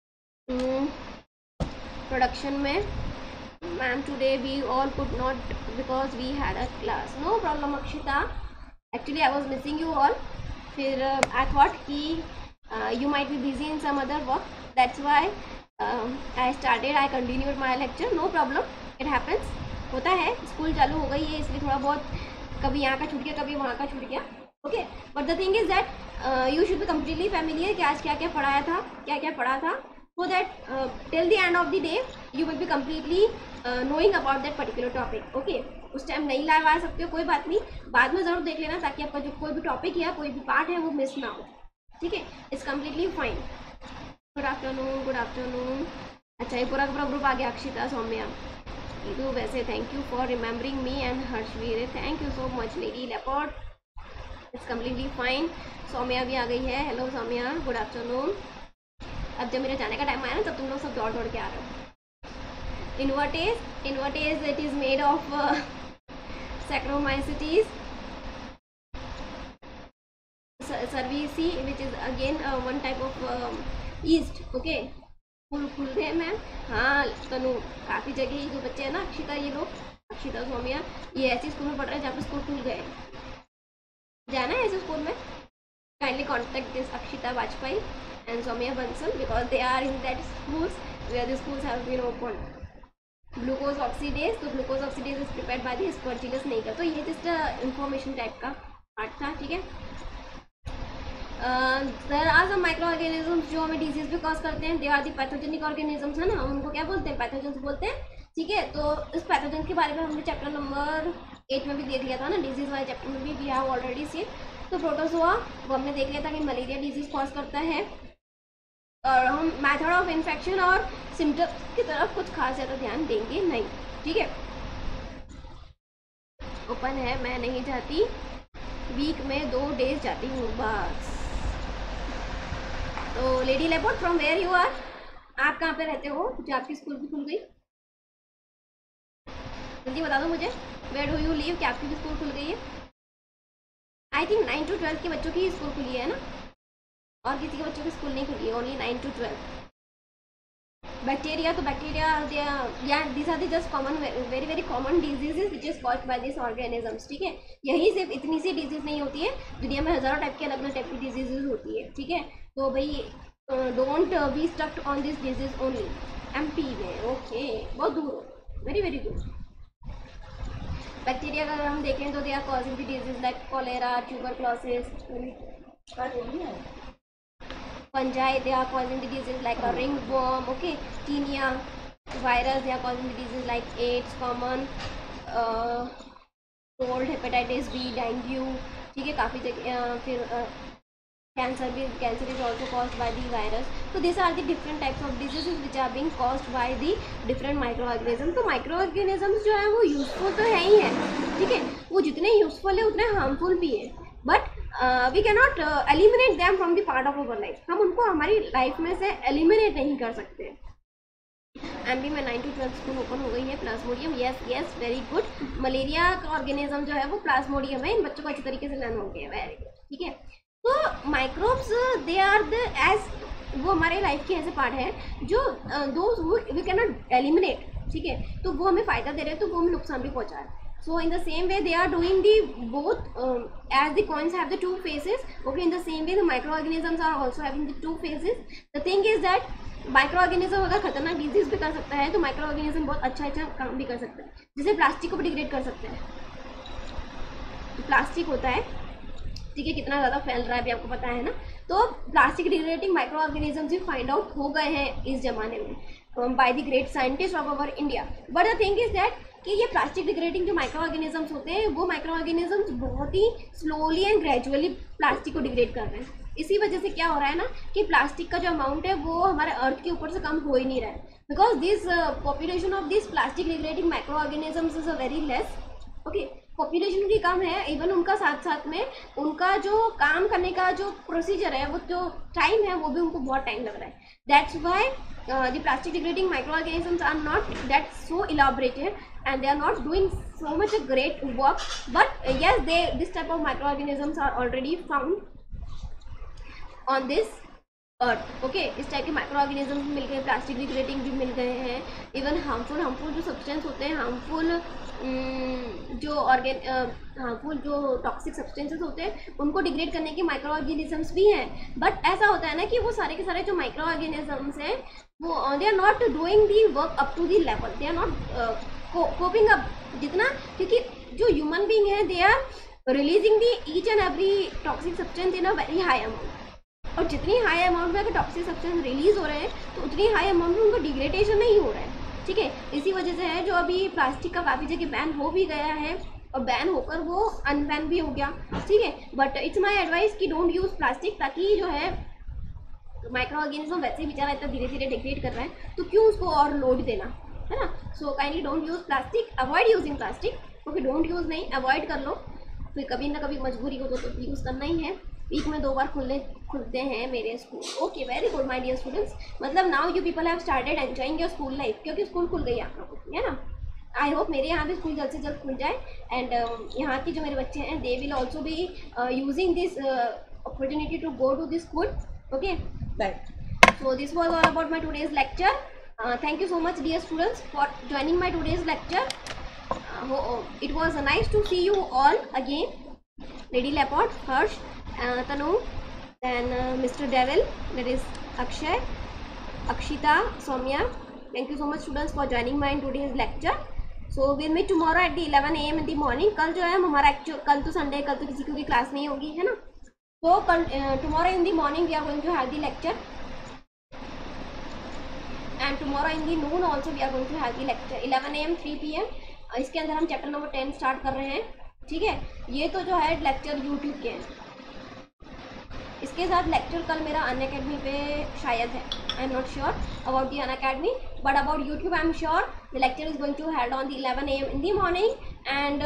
production में, ma'am today we all could not because we had a class. No problem Akshita, actually I was missing you all. फिर आई थॉट कि you might be busy in some other work, that's why I started, I continued my lecture. No problem, it happens, होता है, school चालू हो गई है इसलिए थोड़ा बहुत कभी यहाँ का छूट गया कभी वहाँ का छूट गया। Okay, but the thing is that you should be completely familiar कि आज क्या क्या पढ़ाया था, क्या क्या पढ़ा था, so that till the end of the day you will be completely knowing about that particular topic. Okay, उस टाइम नहीं लगा सकते हो कोई बात नहीं, बाद में ज़रूर देख लेना ताकि आपका जो कोई भी टॉपिक है कोई भी पार्ट है वो मिस ना हो। ठीक है, it's completely fine. Good afternoon, good afternoon. अच्छा, ये पूरा ग्रुप आ गया। अक्षिता, सौम्या, ईदू, वैसे thank you for remembering me and Harshveer, thank you so much. Lady leopard, it's completely fine. Soumya भी आ गई है। Hello Soumya, good afternoon. अब जब मेरे जाने का टाइम आया ना तब तुम लोग सब दौड़ दौड़ के आ रहे हो। Invertase it is made of Saccharomyces, cerevisiae which is again one type of yeast. Okay, खुल गए मैम। हाँ तनु, काफ़ी जगह जो बच्चे हैं ना, अक्षिता, ये लोग, अक्षिता, सौम्या, ये ऐसे स्कूल में पढ़ रहे हैं जहाँ पे स्कूल खुल गए। जाना है ऐसे स्कूल में, kindly contact this Akshita Vajpayee and Soumya Bansal because they are in that schools where the schools have been opened. Glucose oxidase, तो glucose oxidase is prepared by the aspergillus niger। तो ये just information टाइप का part था। ठीक है, there are some microorganisms जो हमें disease भी कॉज करते हैं, they are the pathogenic organisms, है ना, उनको क्या बोलते हैं? पैथोजेंस बोलते हैं। ठीक है, तो इस पैथोजेंस के बारे में हमने चैप्टर नंबर 8 में भी देख लिया था ना, डिजीज वाले चैप्टर में भी वी हैव ऑलरेडी सीन। तो प्रोटोजोआ वो हमने देख लिया था कि मलेरिया डिजीज कॉज करता है, और हम मेथड ऑफ इन्फेक्शन और सिम्टम्स की तरफ कुछ खास ज़्यादा ध्यान देंगे नहीं। ठीक है, ओपन है, मैं नहीं जाती, वीक में 2 डेज जाती हूँ बस। तो lady leopard, from where you are, आप कहाँ पे रहते हो जो आपकी स्कूल भी खुल गई? जल्दी बता दो मुझे, वेयर डू यू लिव, कि आपकी भी स्कूल खुल गई है? आई थिंक 9 to 12 के बच्चों की स्कूल खुली है ना, और किसी के बच्चों की स्कूल नहीं खुली है, ओनली 9 to 12। बैक्टीरिया, तो bacteria this are the just common, very very common diseases which is caused by this organisms. ठीक है, यही सिर्फ इतनी सी डिजीज नहीं होती है, दुनिया में हज़ारों टाइप की अलग अलग टाइप की डिजीजेज होती है। ठीक है, तो भाई don't be stucked on this disease only. MP में, ओके, बहुत दूर हो, वेरी वेरी दूर। बैक्टीरिया का अगर हम देखें तो they are causing the disease like cholera, tuberculosis, fungi, they are causing the disease like a ringworm, okay, tinea virus, they are causing the disease like AIDS, common cold, hepatitis B, dengue। ठीक है, काफ़ी जगह फिर cancer भी, cancer is also caused by the virus. तो this are the different types of diseases which are being caused by the different micro organism. तो micro organisms जो है वो यूजफुल तो है ही है, ठीक है, वो जितने यूजफुल है उतने हार्मफुल भी है, but we can not eliminate them from the part of our life. हम उनको हमारी लाइफ में से एलिमिनेट नहीं कर सकते। एमपी में 9 to 12 स्कूल ओपन हो गई है। Plasmodium, yes yes, very good. Malaria का ऑर्गेनिज्म जो है वो प्लाज्मोडियम है, इन बच्चों को अच्छी तरीके से लर्न हो गया, वेरी गुड। ठीक है, तो microbes they are the age, वो हमारे लाइफ के ऐसे पार्ट है जो दो वी कैन नॉट एलिमिनेट। ठीक है, तो वो हमें फ़ायदा दे रहे हैं तो वो हमें नुकसान भी पहुँचा रहे हैं। So in the same way they are doing the both, as the coins have the two faces, okay, in the same way the microorganisms are also having the two faces. The thing is that microorganism अगर खतरनाक disease भी कर सकता है तो microorganism बहुत अच्छा काम भी कर सकता है। जैसे प्लास्टिक को भी डिग्रेड कर सकते हैं, तो प्लास्टिक होता है, ठीक है, कितना ज़्यादा फैल रहा है अभी आपको पता है ना, तो प्लास्टिक डिग्रेडिंग माइक्रो ऑर्गेनिज्म भी फाइंड आउट हो गए हैं इस ज़माने में। by the great scientists of our India. But the thing is that कि ये प्लास्टिक डिग्रेडिंग जो माइक्रो ऑर्गेनिजम्स होते हैं वो माइक्रो ऑर्गेनिजम्स बहुत ही स्लोली एंड ग्रेजुअली प्लास्टिक को डिग्रेड कर रहे हैं. इसी वजह से क्या हो रहा है ना कि प्लास्टिक का जो अमाउंट है वो हमारे अर्थ के ऊपर से कम हो ही नहीं रहा है, because this population of this plastic degrading micro organisms is a very less. Okay, population भी कम है, इवन उनका साथ साथ में उनका जो काम करने का जो प्रोसीजर है वो जो टाइम है वो भी उनको बहुत टाइम लग रहा है. That's why the plastic degrading microorganisms are not that so elaborated and they are not doing so much a great work, but yes, this type of microorganisms are already found on this earth. okay, इस type के micro organisms मिल गए, plastic degrading भी मिल गए हैं. Even harmful जो substance होते हैं, हार्मफुल जो टॉक्सिक सब्सटेंसेस होते हैं उनको डिग्रेड करने के माइक्रो ऑर्गेनिजम्स भी हैं. बट ऐसा होता है ना कि वो सारे के सारे जो माइक्रो ऑर्गेनिजम्स हैं वो they are not doing the work up to the level, they are not coping up जितना, क्योंकि जो ह्यूमन बीइंग है they are releasing the each and every toxic substance in a very high amount. और जितनी high amount में अगर toxic substance release हो रहे हैं तो उतनी हाई अमाउंट में उनका डिग्रेडेशन नहीं हो रहा है. ठीक है, इसी वजह से है जो अभी प्लास्टिक का काफ़ी जगह बैन हो भी गया है और बैन होकर वो अनबैन भी हो गया. ठीक है, बट इट्स माई एडवाइस कि डोंट यूज़ प्लास्टिक, ताकि जो है माइक्रो ऑर्गेनिज्म वैसे ही बेचारा इतना धीरे धीरे डिग्रेड कर रहा है तो क्यों उसको और लोड देना, है ना. So kindly don't use plastic, avoid using plastic. Okay, don't use नहीं, अवॉइड कर लो. फिर कभी ना कभी मजबूरी हो तो यूज़ करना ही है. वीक में 2 बार खुलते हैं मेरे school. Okay, very good my dear students. मतलब now you people have started enjoying your school life, क्योंकि स्कूल खुल गई आप लोगों की, है ना. आई होप मेरे यहाँ भी स्कूल जल्द से जल्द खुल जाए एंड यहाँ के जो मेरे बच्चे हैं they will also be using this opportunity to go to this school. Okay, Right. so this was all about my today's lecture. Thank you so much dear students for joining my today's lecture. It was nice to see you all again. Lady Leopard, Harsh, Tanu, then Mr. Devil, that is Akshay, Akshita, Soumya. Thank you so much students for joining my today's lecture. So we'll meet tomorrow at the 11 AM in the morning. कल जो है हमारा कल तो Sunday, कल तो किसी की क्लास नहीं होगी, है ना. So tomorrow in the morning we are going to have the lecture, and tomorrow in the noon also we are going to have the lecture 11 AM 3 PM. इसके अंदर हम चैप्टर नंबर 10 स्टार्ट कर रहे हैं. ठीक है, ये तो जो है लेक्चर यूट्यूब के हैं. इसके साथ लेक्चर कल मेरा अनअकैडमी पे शायद है, I am not sure about the Unacademy, but about YouTube I am sure the lecture is going to held on the 11 AM in the morning and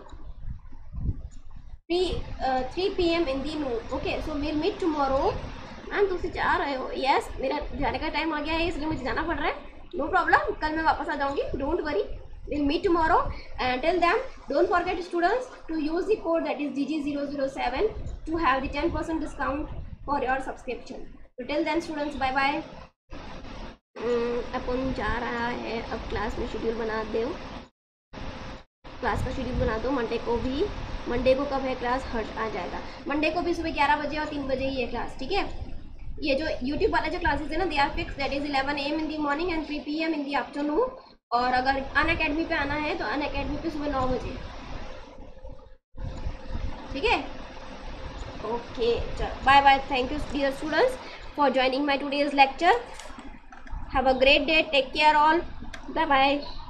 3 PM in the noon. Okay, so we'll meet tomorrow. Ma'am तुम जा रहे हो? Yes, मेरा जाने का time आ गया है इसलिए मुझे जाना पड़ रहा है. नो प्रॉब्लम, कल मैं वापस आ जाऊँगी, don't worry. We'll meet tomorrow, and till then don't forget students to use the code that is DG007 to have the 10% discount for your subscription. So till then students, bye bye. अपन जा रहा है अब class में schedule बना दो, class का schedule बना दो. मंडे को कब है क्लास? हट आ जाएगा. मंडे को भी सुबह 11 बजे और 3 बजे ही है क्लास. ठीक है, ये जो यूट्यूब वाला जो क्लासेस है ना they are fix, that is 11 AM in the morning and 3 PM in the afternoon. और अगर अनअकैडमी पे आना है तो अनअकैडमी पे सुबह 9 बजे. ठीक है, ओके, चलो bye bye. Thank you dear students for joining my today's lecture. Have a great day, take care all, bye bye.